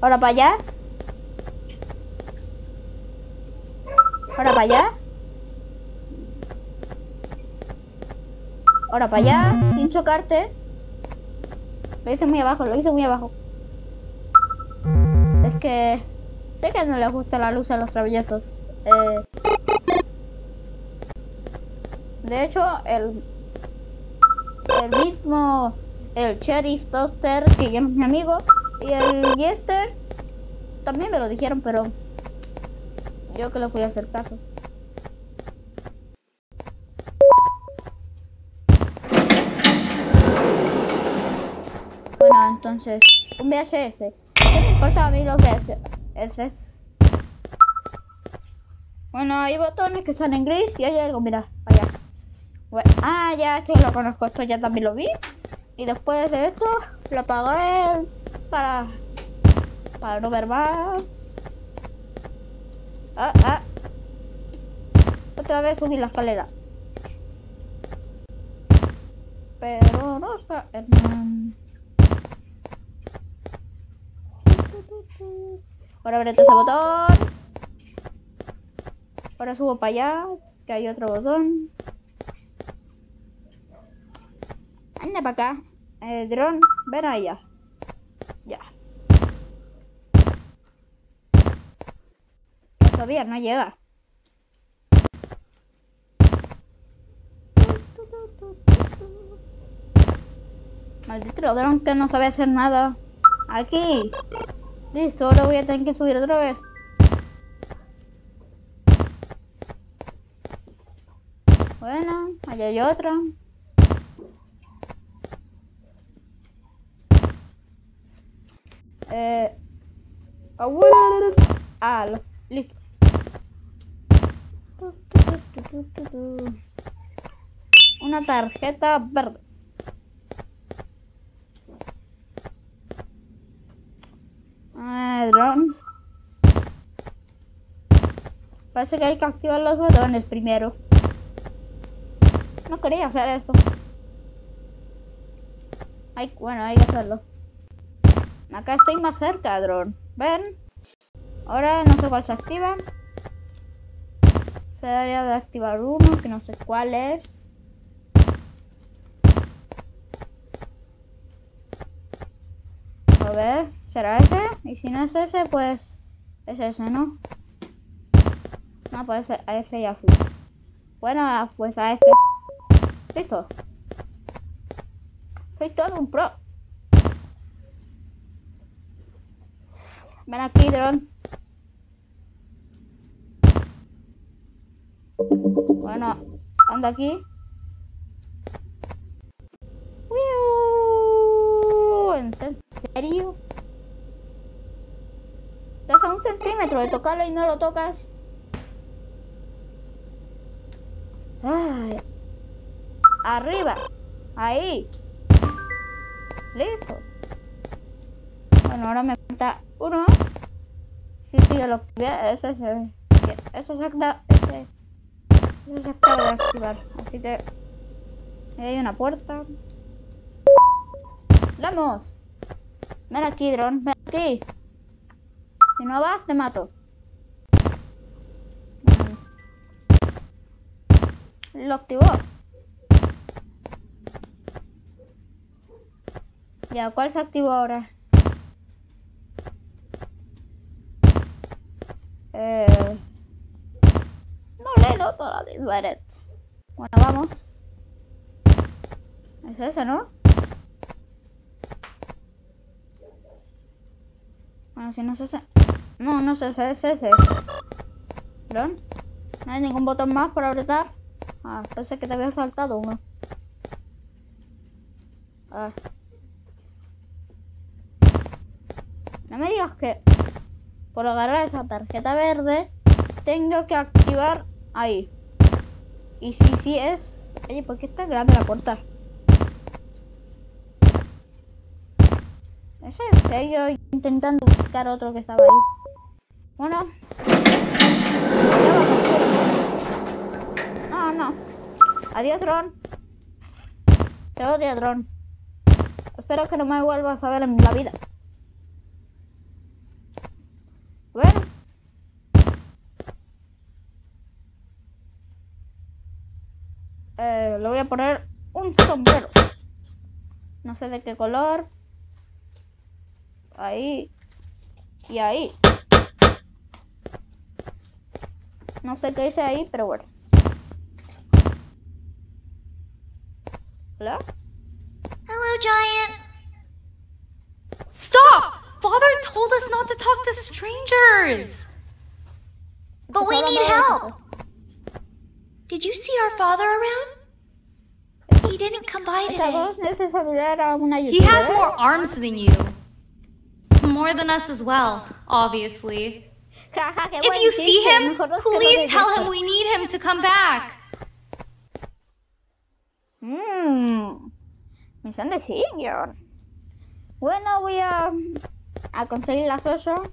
Ahora para allá. Ahora para allá. Ahora para allá, sin chocarte. Lo hice muy abajo, lo hice muy abajo. Es que sé que no les gusta la luz a los traviesos. Eh, de hecho, el, el mismo, el Sheriff Toaster, que ya no es mi amigo, y el Jester también me lo dijeron, pero yo que les voy a hacer caso. Bueno, entonces, un V H S. ¿Qué me importa a mí los V H S? Bueno, hay botones que están en gris y hay algo, mira, allá. Bueno, ah, ya, esto lo conozco, esto ya también lo vi. Y después de eso, lo apagué para, para no ver más. Ah, ah. Otra vez subí la escalera. Pero no está... en... Ahora aprieto ese botón. Ahora subo para allá, que hay otro botón. Anda para acá. Eh, dron, ven allá. Ya. Todavía no llega. Maldito dron que no sabe hacer nada. Aquí. Listo, ahora voy a tener que subir otra vez. Bueno, allá hay otra. Eh. Ah, lo, listo. Una tarjeta verde. Ah, dron. Parece que hay que activar los botones primero. No quería hacer esto. Hay, bueno, hay que hacerlo. Acá estoy más cerca, dron. ¿Ven? Ahora no sé cuál se activa. Se debería de activar uno, que no sé cuál es. A ver, ¿será ese? Y si no es ese, pues es ese, ¿no? No, pues a ese ya fui. Bueno, pues a este. Listo. Soy todo un pro. Ven aquí, dron. Bueno, anda aquí. ¿En serio? Deja un centímetro de tocarlo y no lo tocas. Ay. Arriba. Ahí. Listo. Bueno, ahora me falta uno. Sí, sí, ya lo activé. Ese es el... Ese se activa... Ese... Ese se acaba de activar. Así que... Ahí hay una puerta. ¡Vamos! Ven aquí, dron. Ven aquí. Si no vas, te mato. Lo activó. Ya, ¿cuál se activó ahora? Eh... No le noto la diferencia. Bueno, vamos. Es ese, ¿no? Bueno, si no es ese... No, no es ese, es ese. ¿Dron? No hay ningún botón más para apretar. Ah, pensé que te había saltado uno. Ah. No me digas que por agarrar esa tarjeta verde tengo que activar ahí. Y si sí es... Oye, ¿por qué está grande la puerta? ¿Es en serio? Intentando buscar otro que estaba ahí. Bueno. No, no. Adiós, dron. Te odio, dron. Espero que no me vuelvas a ver en la vida. poner un sombrero. No sé de qué color. Ahí. Y ahí. No sé qué hice ahí, pero bueno. ¿Hola? Hello, Giant. Stop! Father told us not to talk to strangers. But we need help. Did you see our father around? He didn't come by today. He has more arms than you. More than us as well, obviously. If you see him, please tell him we need him to come back. Mmm. Misión de Singer. Bueno, voy a, a conseguir las ocho.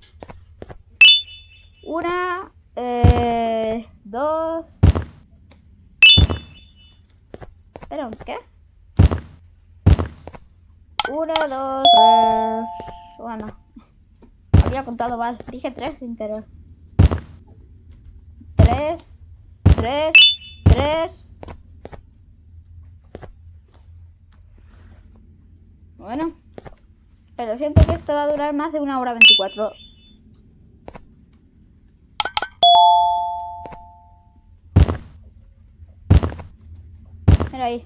Una, eh, dos. Espera, ¿qué? Una, dos, tres. Bueno, había contado mal. Dije tres sin querer. Tres, tres, tres. Bueno, pero siento que esto va a durar más de una hora veinticuatro. Mira ahí.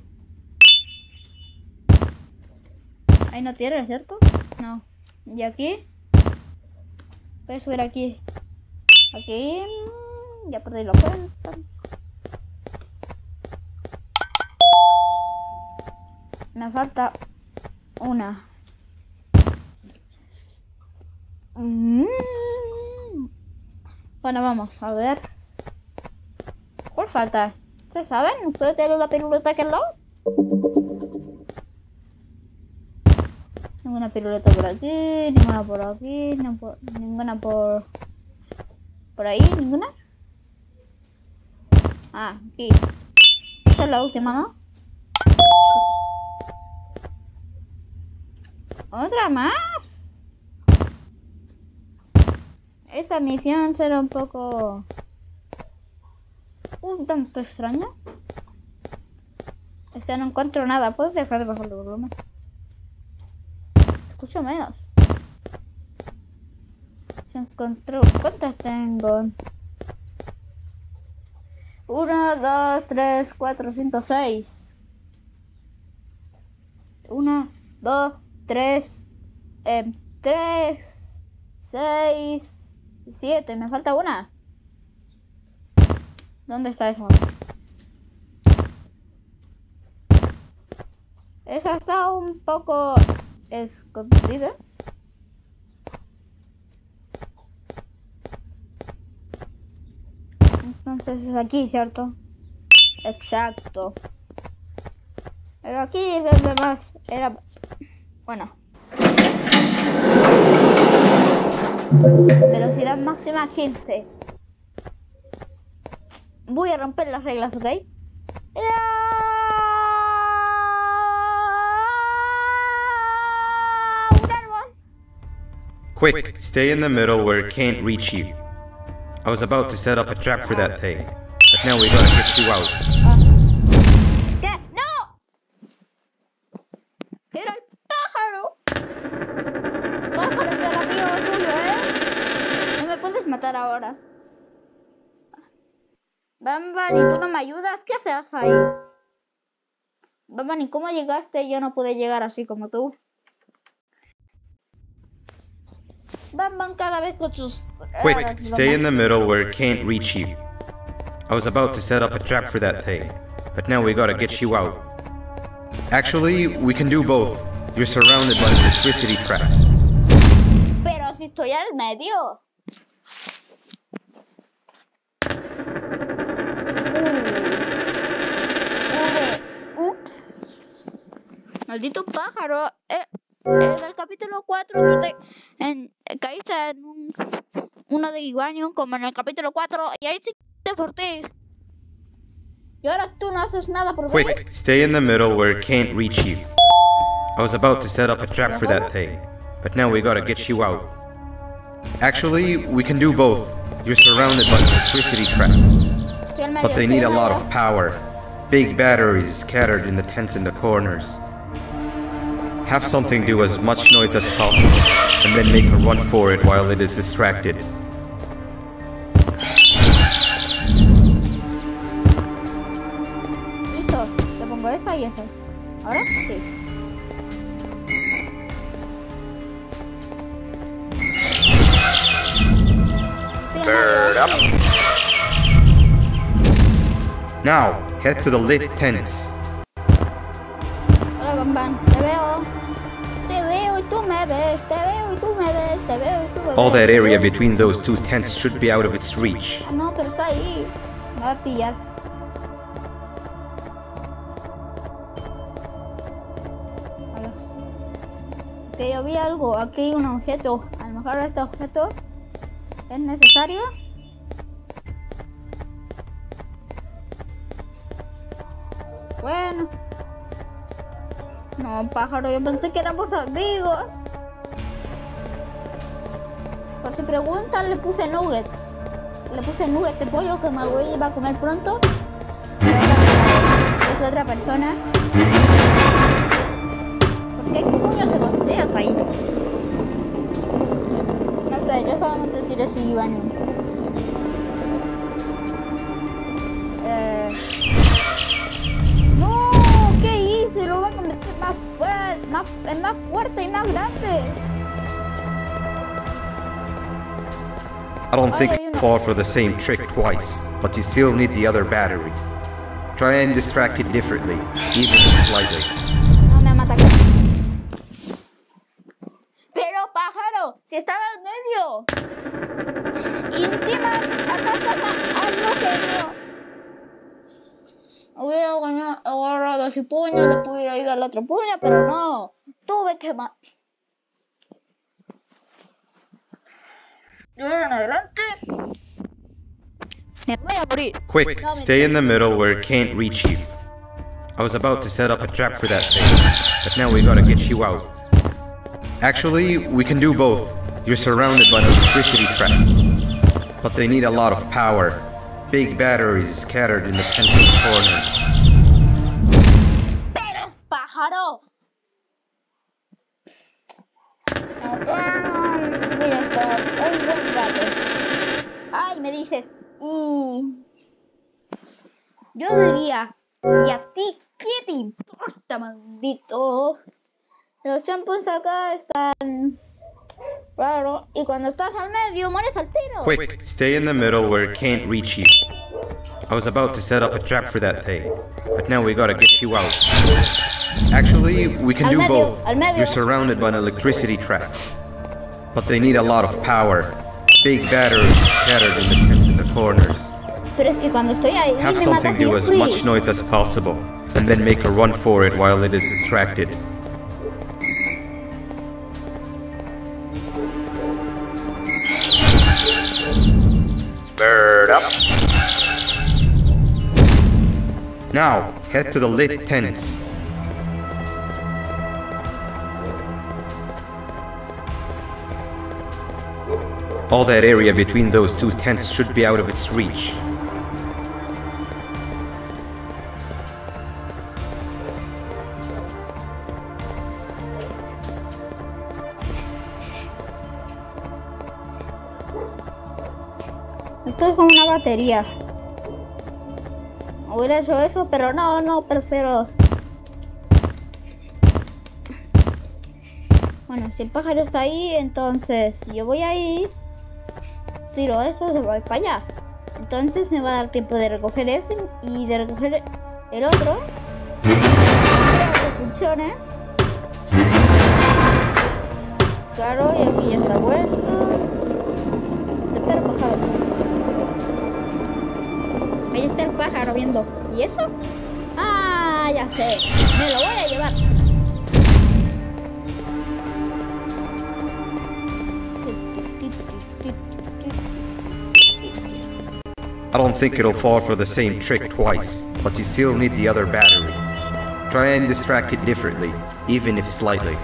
Ahí no tiene, ¿cierto? No. Y aquí. Voy a subir aquí. Aquí. Ya perdí la cuenta. Me falta una. Mm. Bueno, vamos a ver. ¿Cuál falta? ¿Ustedes saben? ¿Ustedes tienen la piruleta aquí al lado? Ninguna piruleta por aquí, ninguna por aquí, no por, ninguna por... ¿Por ahí? ¿Ninguna? Ah, aquí. Esta es la última, ¿no? ¿Otra más? Esta misión será un poco... un tanto extraña. Es que no encuentro nada. ¿Puedes dejar de bajar el volumen? Escucho menos. Se encontró... ¿Cuántas tengo? Uno, dos, tres, cuatro, cinco, seis. Una, dos, tres, eh, tres, seis, siete. Me falta una. ¿Dónde está esa? Esa está un poco escondida. Entonces es aquí, ¿cierto? Exacto. Pero aquí es donde más era... Bueno. Velocidad máxima quince. Voy a romper las reglas, ¿ok? Quick, stay in the middle where it can't reach you. I was about to set up a trap for that thing, but now we gotta get you out. ¿Qué? ¡No! ¡Era el pájaro! Pájaro que era amigo tuyo, ¿eh? No me puedes matar ahora. Bamban, ¿y tú no me ayudas? ¿Qué haces ahí? Bamban, ¿y cómo llegaste? Yo no pude llegar así como tú. Bamban cada vez con sus... Quick, stay in the middle where it can't reach you. I was about to set up a trap for that thing, but now we gotta get you out. Actually, we can do both. You're surrounded by an electricity trap. Pero si estoy al medio. Ups. Maldito pájaro. Eh, en el capítulo cuatro tú te en, caíste en un, uno de Iguanium como en el capítulo cuatro y ahí sí te forté. Y ahora tú no haces nada por mí. Quick, stay in the middle where it can't reach you. I was about to set up a trap for that thing, but now we gotta get you out. Actually, we can do both. You're surrounded by an electricity trap, but they need a lot of power. Big batteries scattered in the tents in the corners. Have something do as much noise as possible, and then make a run for it while it is distracted. Listo, te pongo esta y esa. ¿Ahora? Sí. Bird up. Now, head to the lit tents. Hola, Bam Bam. Te veo. Te veo y tú me ves. Te veo y tú me ves. Te veo y tú me ves. All that area between those two tents should be out of its reach. Ah, no, pero está ahí. Me va a pillar. Hola. Que yo vi algo. Aquí hay un objeto. A lo mejor este objeto es necesario. Bueno. No, pájaro, yo pensé que éramos amigos. Por si preguntan, le puse nugget. Le puse nugget de pollo que me iba a comer pronto. Pero ahora es otra persona. ¿Por qué coño se boxeas ahí? No sé, yo solamente tiré si iban. Eh... No, ¿qué hice? Lo voy a convertir más fuerte, más, es más fuerte y más grande. I don't think you'll fall for the same trick twice, but you still need the other battery. Try and distract it differently, even slightly. No me mata. Pero pájaro, si estaba al medio. Y encima atacas a algo genio. Hubiera agarrado ese puño, le pudiera ir al otro puño, pero no. Tuve que matar. De ahora en adelante me voy a morir. Quick, No, stay in the middle where it can't reach you. I was about to set up a trap for that thing, but now we gotta get you out. Actually, we can do both. You're surrounded by an electricity trap, but they need a lot of power. Big batteries scattered in the tents and corners. Pero pájaro. Mira esto, un buen rato. Ay, me dices, y yo diría, ¿y a ti qué te importa, maldito? Los champús acá están raro, y cuando estás al medio mueres al tiro. Quick, stay in the middle where it can't reach you. I was about to set up a trap for that thing, but now we gotta get you out. Actually, we can al do medio, both. Al medio. You're surrounded by an electricity trap, but they need a lot of power. Big batteries scattered in the tents and the corners. Pero es que cuando estoy ahí Have me something mata do as siempre. much noise as possible, and then make a run for it while it is distracted. Bird up. Now, head to the lit tents. All that area between those two tents should be out of its reach. Esto es como una batería. Hubiera hecho eso, pero no, no, prefiero. Bueno, si el pájaro está ahí, entonces yo voy ahí, tiro eso, se va para allá. Entonces me va a dar tiempo de recoger ese y de recoger el otro. Espero que funcione. Claro, y aquí ya está vuelto. Te espero, pájaro. Ahí está el pájaro viendo. ¿Y eso? Ah, ya sé. Me lo voy a llevar. I don't think it'll fall for the same trick twice, but you still need the other battery. Try and distract it differently, even if slightly.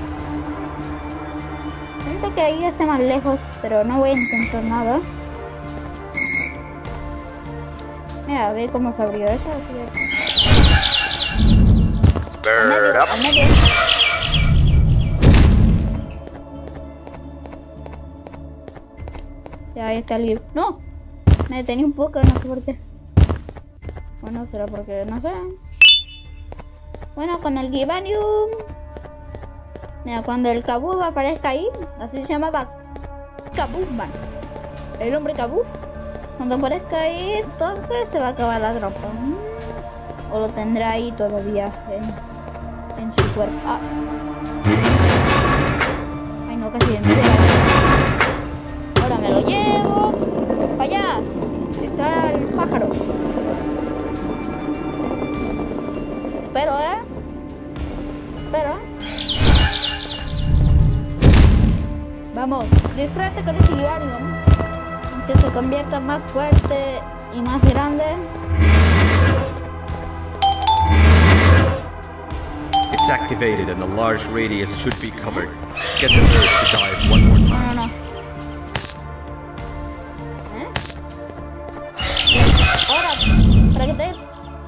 Siento que ahí está más lejos, pero no voy a intentar nada. Mira, ve cómo se abrió eso. Bird up. Al medio. Ya, ahí está el give. ¡No! Me detení un poco, no sé por qué. Bueno, será porque no sé. Bueno, con el Givanium. Mira, cuando el Kabum aparezca ahí, así se llamaba Kabumman. El hombre Kabum. Cuando aparezca ahí, entonces se va a acabar la trampa. O lo tendrá ahí todavía en, en su cuerpo. Ah. Ay, no, casi me lleva. Ahora me lo llevo. ¡Para allá! Está el pájaro. Pero, ¿eh? Pero. Vamos, distráete con ese Givanium. Que se convierta más fuerte y más grande. It's activated and a large radius should be covered. Get the bird to dive one more time. No, no, no. ¿Eh? Ahora, para que te...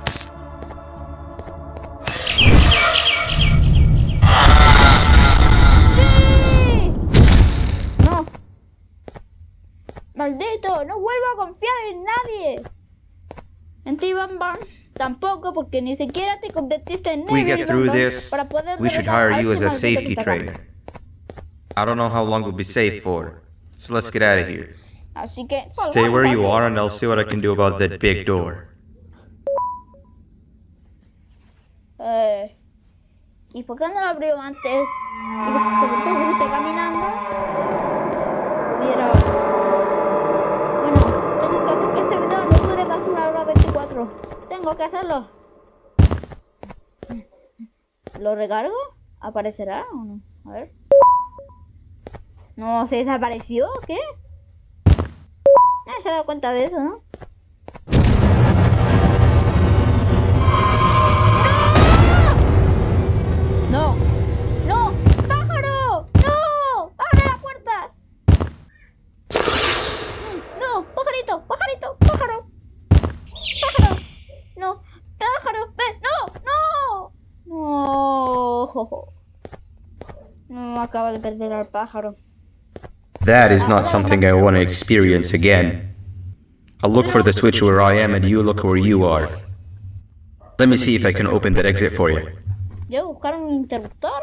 ¡Maldito! ¡No vuelvo a confiar en nadie! En ti, Bam Bam, tampoco, porque ni siquiera te convertiste en We get through this, para poder we should hire you as a safety trainer. I don't know how long we'll be safe for, so let's get out of here. Así que stay where you are and I'll see what I can do about that big door. Eh, ¿Y por qué no lo abrió antes? Y después que yo esté caminando, hubiera... Bueno, tengo que hacer que este video no dure más de una hora veinticuatro. Tengo que hacerlo. ¿Lo recargo? ¿Aparecerá o no? A ver. No, ¿se desapareció? ¿Qué? Ah, se ha dado cuenta de eso, ¿no? ¡No! ¡No! ¡Pájaro! ¡No! ¡Abre la puerta! ¡No! ¡Pajarito! ¡Pajarito! ¡Pájaro! ¡Pájaro! ¡No! ¡Pájaro! ¡Ve! ¡No! ¡No! ¡No! No, acaba de perder al pájaro. That is not something I want to experience again. I'll look for the switch where I am and you look where you are. Let me see if I can open that exit for you. ¿Yo buscar un interruptor?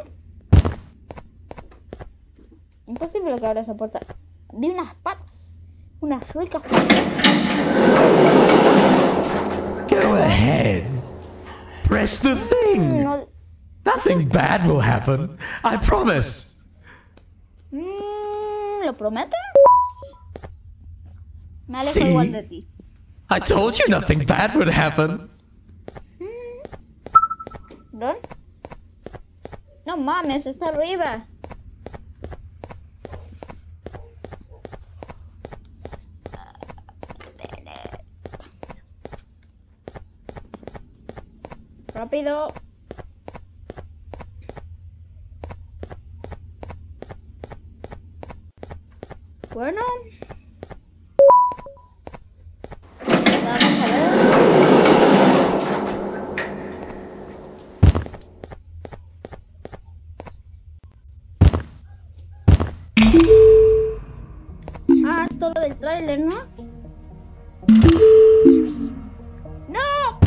Imposible que abra esa puerta. Vi unas patas. Unas ricas patas. Go ahead. Press the thing. No. Nothing bad will happen. I promise. Mm, ¿Lo prometes? Me alejo See? igual de ti. I told you nothing bad would happen. ¿Don? No mames, está arriba. Rápido. Bueno. Vamos a ver. Ah, todo lo del tráiler, ¿no? ¡No!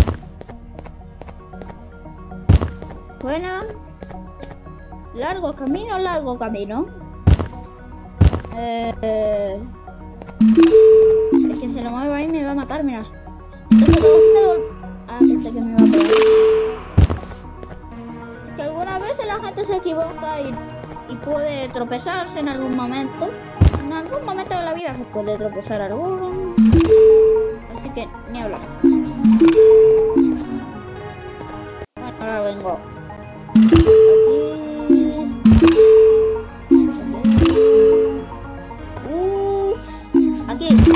Bueno. Largo camino, largo camino. Eh... Es que se lo mueva ahí me va a matar, mira. Entonces luego si me gol... Ah, pensé que me iba a pegar. Que algunas veces la gente se equivoca y, y puede tropezarse en algún momento. En algún momento de la vida se puede tropezar alguno. Así que ni hablar. Bueno, ahora vengo. Aquí. Aquí.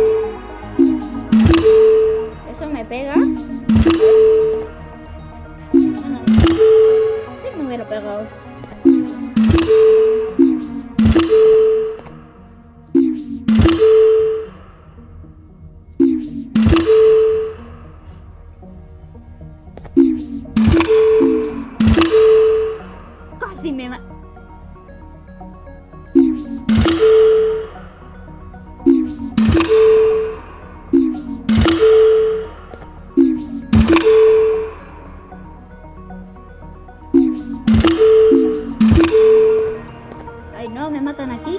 Eso me pega. Sí me hubiera pegado. no, me matan aquí.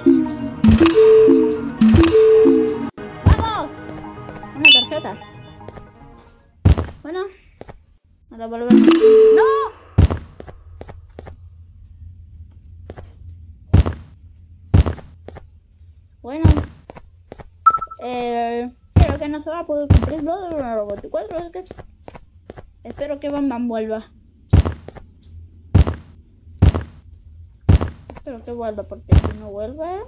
¡Vamos! Una tarjeta. Bueno. A devolver. ¡No! Bueno. Eh, creo que no se va a poder cumplir lo de una robot cuatro. Es que espero que Batman vuelva. Espero que vuelva, porque si no vuelve...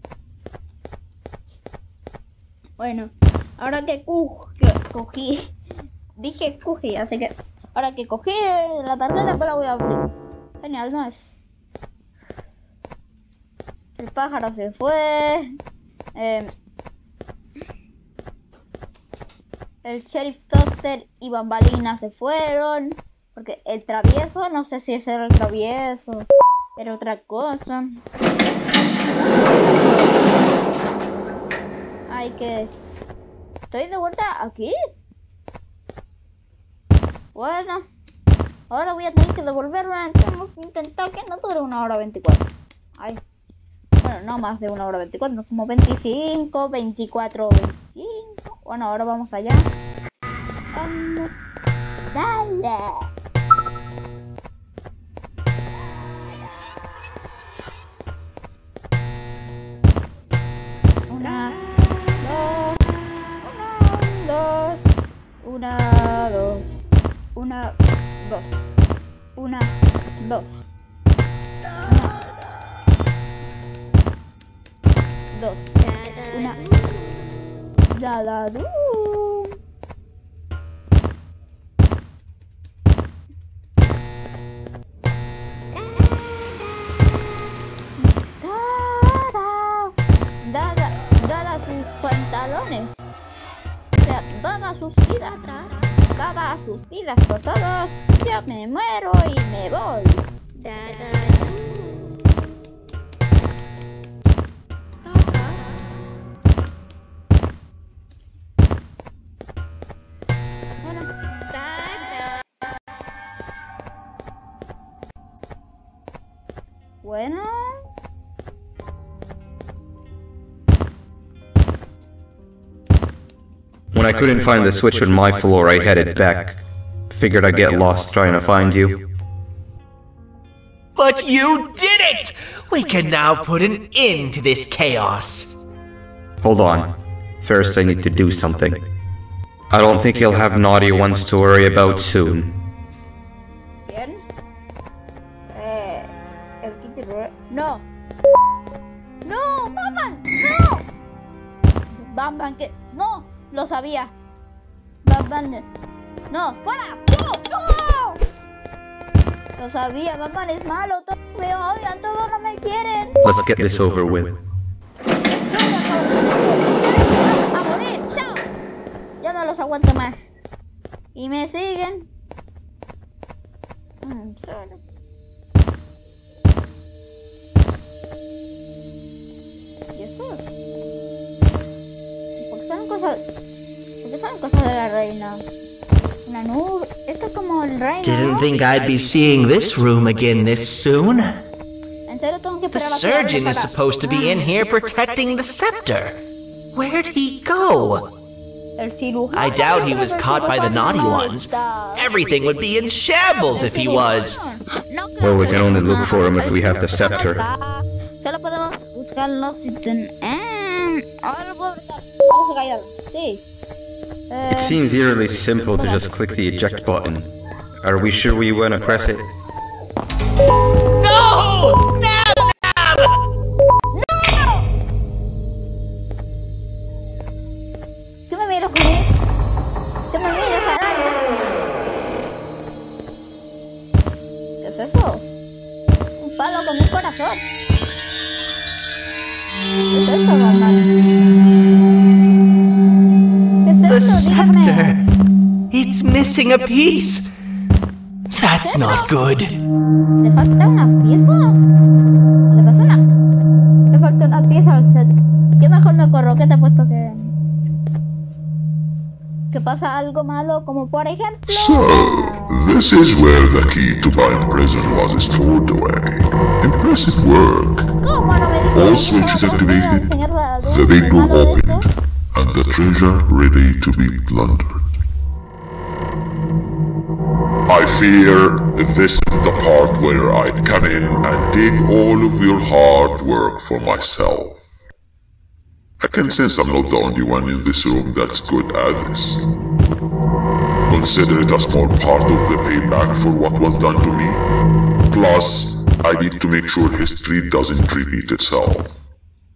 Bueno, ahora que, cu que cogí... Dije cogí, así que... Ahora que cogí la tarjeta, pues la voy a abrir. Genial, ¿no es? El pájaro se fue. Eh, el Sheriff Toaster y Bambalina se fueron. Porque el travieso, no sé si ese era el travieso. Era otra cosa. No sé. Ay, que... ¿Estoy de vuelta aquí? Bueno. Ahora voy a tener que devolverme. Tengo que intentar que no dure una hora veinticuatro. Ay. Bueno, no más de una hora veinticuatro. Como veinticinco, veinticuatro, veinticinco. Bueno, ahora vamos allá. Vamos. Dale. Una, dos, una, dos, una, dos, una, dos, una, dos, una, dos, una, da, da, du. Sus pantalones, o sea, dadas sus vidas, dadas sus vidas pasadas, ya me muero y me voy. Bueno. Bueno. When I couldn't find the switch on my floor, I headed back. Figured I'd get lost trying to find you. But you did it! We can now put an end to this chaos. Hold on. First, I need to do something. I don't think he'll have naughty ones to worry about soon. Bien. Eh, el kit de... No. No, Batman. No. Batman, que... No. Lo sabía. Batman. No, fuera. No, no. Lo sabía. Batman es malo. Todos me odian. Todos no me quieren. Let's get this over with. Yo voy a acabar con esto. A morir. Chao. Ya no los aguanto más. Y me siguen. Mm, solo. ¿Y eso? ¿Por qué salen cosas? ¿Por qué salen cosas de la reina? Una nube. Esto es como el reino. Didn't think I'd be seeing this room again this soon. The surgeon is supposed to be in here protecting the scepter. Where'd he go? I doubt he was caught by the naughty ones. Everything would be in shambles if he was. Well, we can only look for him if we have the scepter. Solo podemos buscarlo si ten... Ahora puedo buscar. Sí. It seems eerily simple to just click the eject button. Are we sure we want to press it? No! No! No! ¿Qué me miras, Julie? ¿Qué me miras, Adán? ¿Qué es eso? Un palo con un corazón. ¿Qué es eso, Batman? ¿Qué es The eso? scepter! Dígame. It's missing a piece! That's not good. ¿Le falta una pieza? ¿Le pasa una? Le falta una pieza al set. Yo mejor me corro, que te he puesto que... que pasa algo malo, como por ejemplo... So, this is where the key to my prison was stored away. In does it work? All switches activated, the big door opened, and the treasure ready to be plundered. I fear this is the part where I come in and take all of your hard work for myself. I can sense I'm not the only one in this room that's good at this. Consider it a small part of the payback for what was done to me. Plus, I need to make sure history doesn't repeat itself.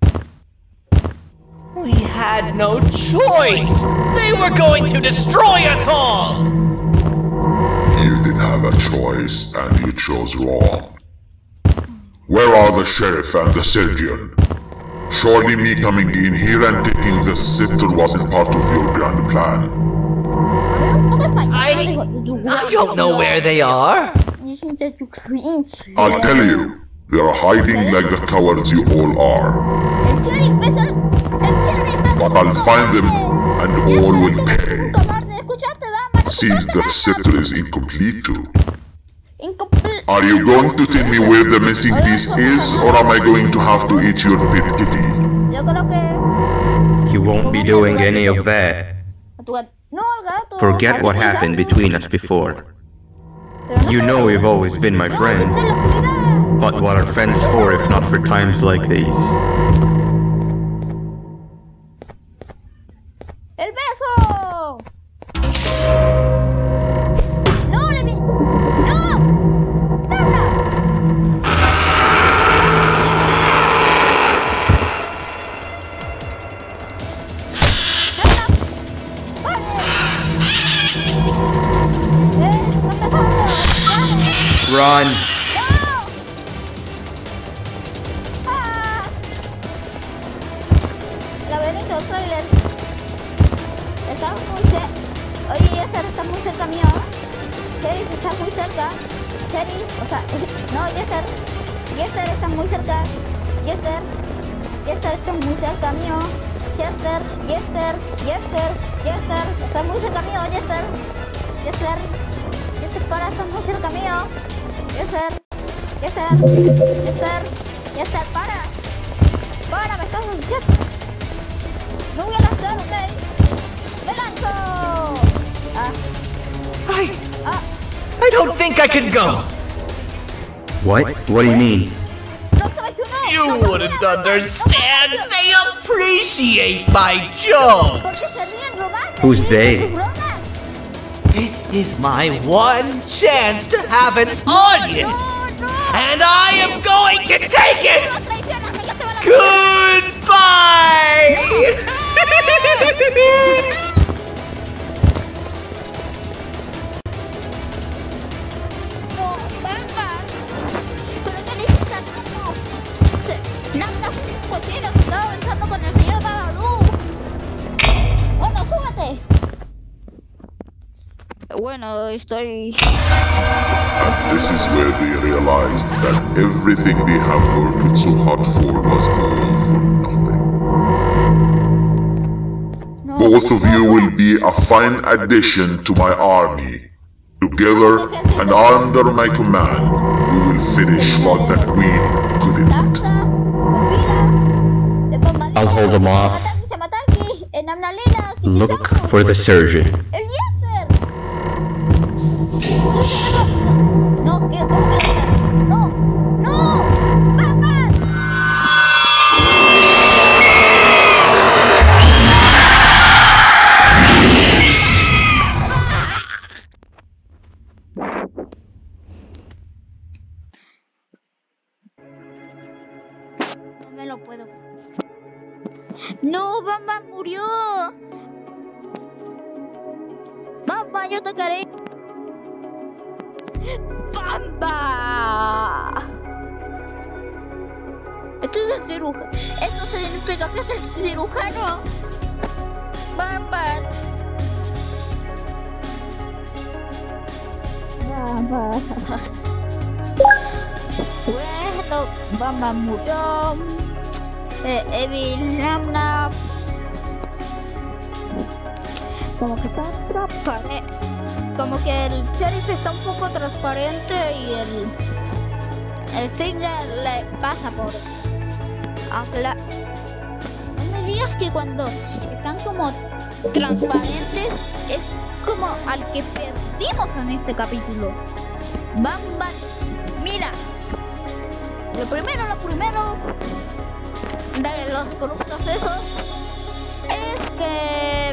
We had no choice! They were going to destroy us all! You did have a choice, and you chose wrong. Where are the sheriff and the surgeon? Surely me coming in here and taking the scepter wasn't part of your grand plan. I... I don't know where they are. I'll tell you, they are hiding like the cowards you all are. But I'll find them, and all will pay. Seems the scepter is incomplete too. Are you going to tell me where the missing piece is, or am I going to have to eat your pet kitty? You won't be doing any of that. Forget what happened between us before. You know we've always been my friend. But what are friends for if not for times like these? ¡El beso! ¡No, Levi! ¡No! ¡Tabla! Run! Laberinto, trailer. Está muy cerca. Oye, Jester está muy cerca mío. Sheriff está muy cerca. Sheriff, o sea, no, Jester. Jester está muy cerca. Jester. Jester está muy cerca mío. Jester, Jester, Jester, Jester. Está muy cerca mío, Jester. Jester. Jester, para, está muy cerca mío. Jester. Jester. Jester. Jester, para. Para, me estás escuchando. No voy a lanzar, ok. ¡Me lanzo! Ah. I... Ah. I don't think I can go. What? What do you mean? You wouldn't understand. They appreciate my jokes. Who's they? This is my one chance to have an audience. And I am going to take it. Goodbye. Bueno, estoy... And this is where they realized that everything they have worked so hard for was all for nothing. No, Both of you will be a fine addition to my army. Together and under my command, we will finish what the Queen couldn't. I'll hold them off. Look for the surgeon. No, ¿qué? ¿Cómo que no? ¡No! ¡Papá! No me lo puedo. ¡No! ¡Bamba murió! ¡Bamba, yo te quería! ¡Bamba! Esto es el cirujano. Esto significa que es el cirujano. Bamba. Bamba. Bueno, Bamba murió. Eh, Evil Namna. Como que está transparente. Como que el sheriff está un poco transparente y el el Stinger le pasa por... Aunque la... No me digas que cuando están como transparentes es como al que perdimos en este capítulo. Bam Bam. Mira, lo primero, lo primero de los corruptos esos es que...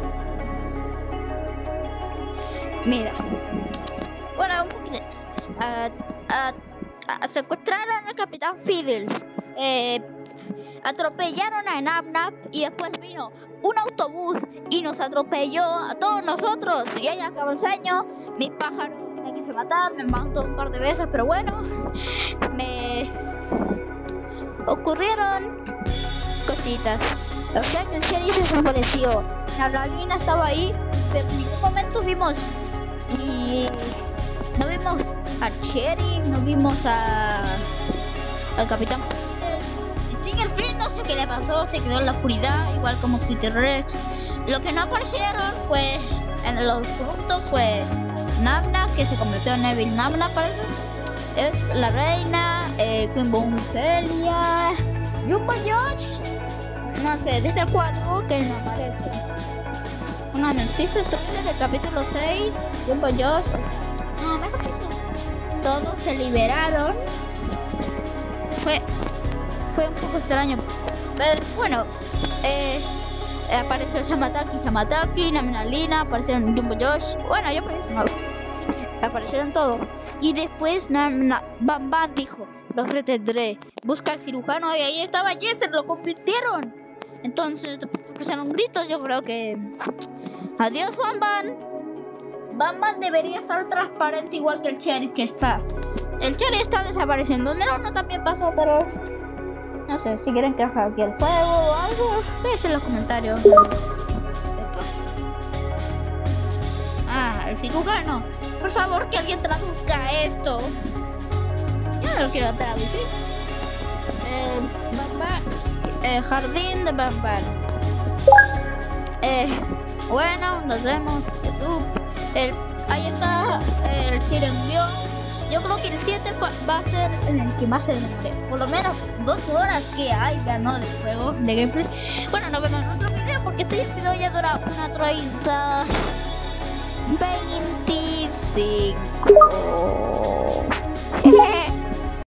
Mira, bueno, un poquito. Uh, uh, uh, secuestraron al Capitán Fiddles, eh, atropellaron a Nap-Nap y después vino un autobús y nos atropelló a todos nosotros. Y ahí acabó el sueño. Mis pájaros me quise matar, me mató un par de veces, pero bueno, me ocurrieron cositas. O sea que el sheriff se desapareció. La Ralina estaba ahí, pero en ningún momento vimos y no vimos al sheriff, no vimos a al Capitán Stinger Flint, no sé qué le pasó, se quedó en la oscuridad, igual como Peter Rex. Lo que no aparecieron fue en los corruptos fue Nabna, que se convirtió en Neville Nabna, parece, eh, la reina, eh, Queen Bone Celia, Jumbo Josh, no sé, desde el cuatro que no aparece. Una noticia trailer del capítulo seis, Jumbo Josh, no, mejor que eso. Todos se liberaron. Fue fue un poco extraño, pero bueno, eh, apareció Shamataki, Shamataki, Naminalina, aparecieron Jumbo Josh, bueno, yo no, aparecieron todos. Y después Nam, Nam, Bam Bam dijo, los retendré, busca al cirujano, y ahí estaba Jester, lo convirtieron. Entonces escucharon gritos, yo creo que adiós Bam Bam. Bam Bam debería estar transparente igual que el Cherry que está. El Cherry está desapareciendo. El Nerono también pasó, pero no sé, si quieren que haga aquí el juego o algo, déjense en los comentarios. Ah, el cirujano. Por favor, que alguien traduzca esto. Yo no lo quiero traducir. Eh, Bam Bam, eh, jardín de Bam Bam. Eh, bueno, nos vemos. YouTube. El, ahí está el Sirendión. Yo creo que el siete va a ser en el que más se demore. Por lo menos dos horas que hay, ¿no? De juego, de gameplay. Bueno, nos vemos en otro video porque este video ya dura una treinta, veinticinco.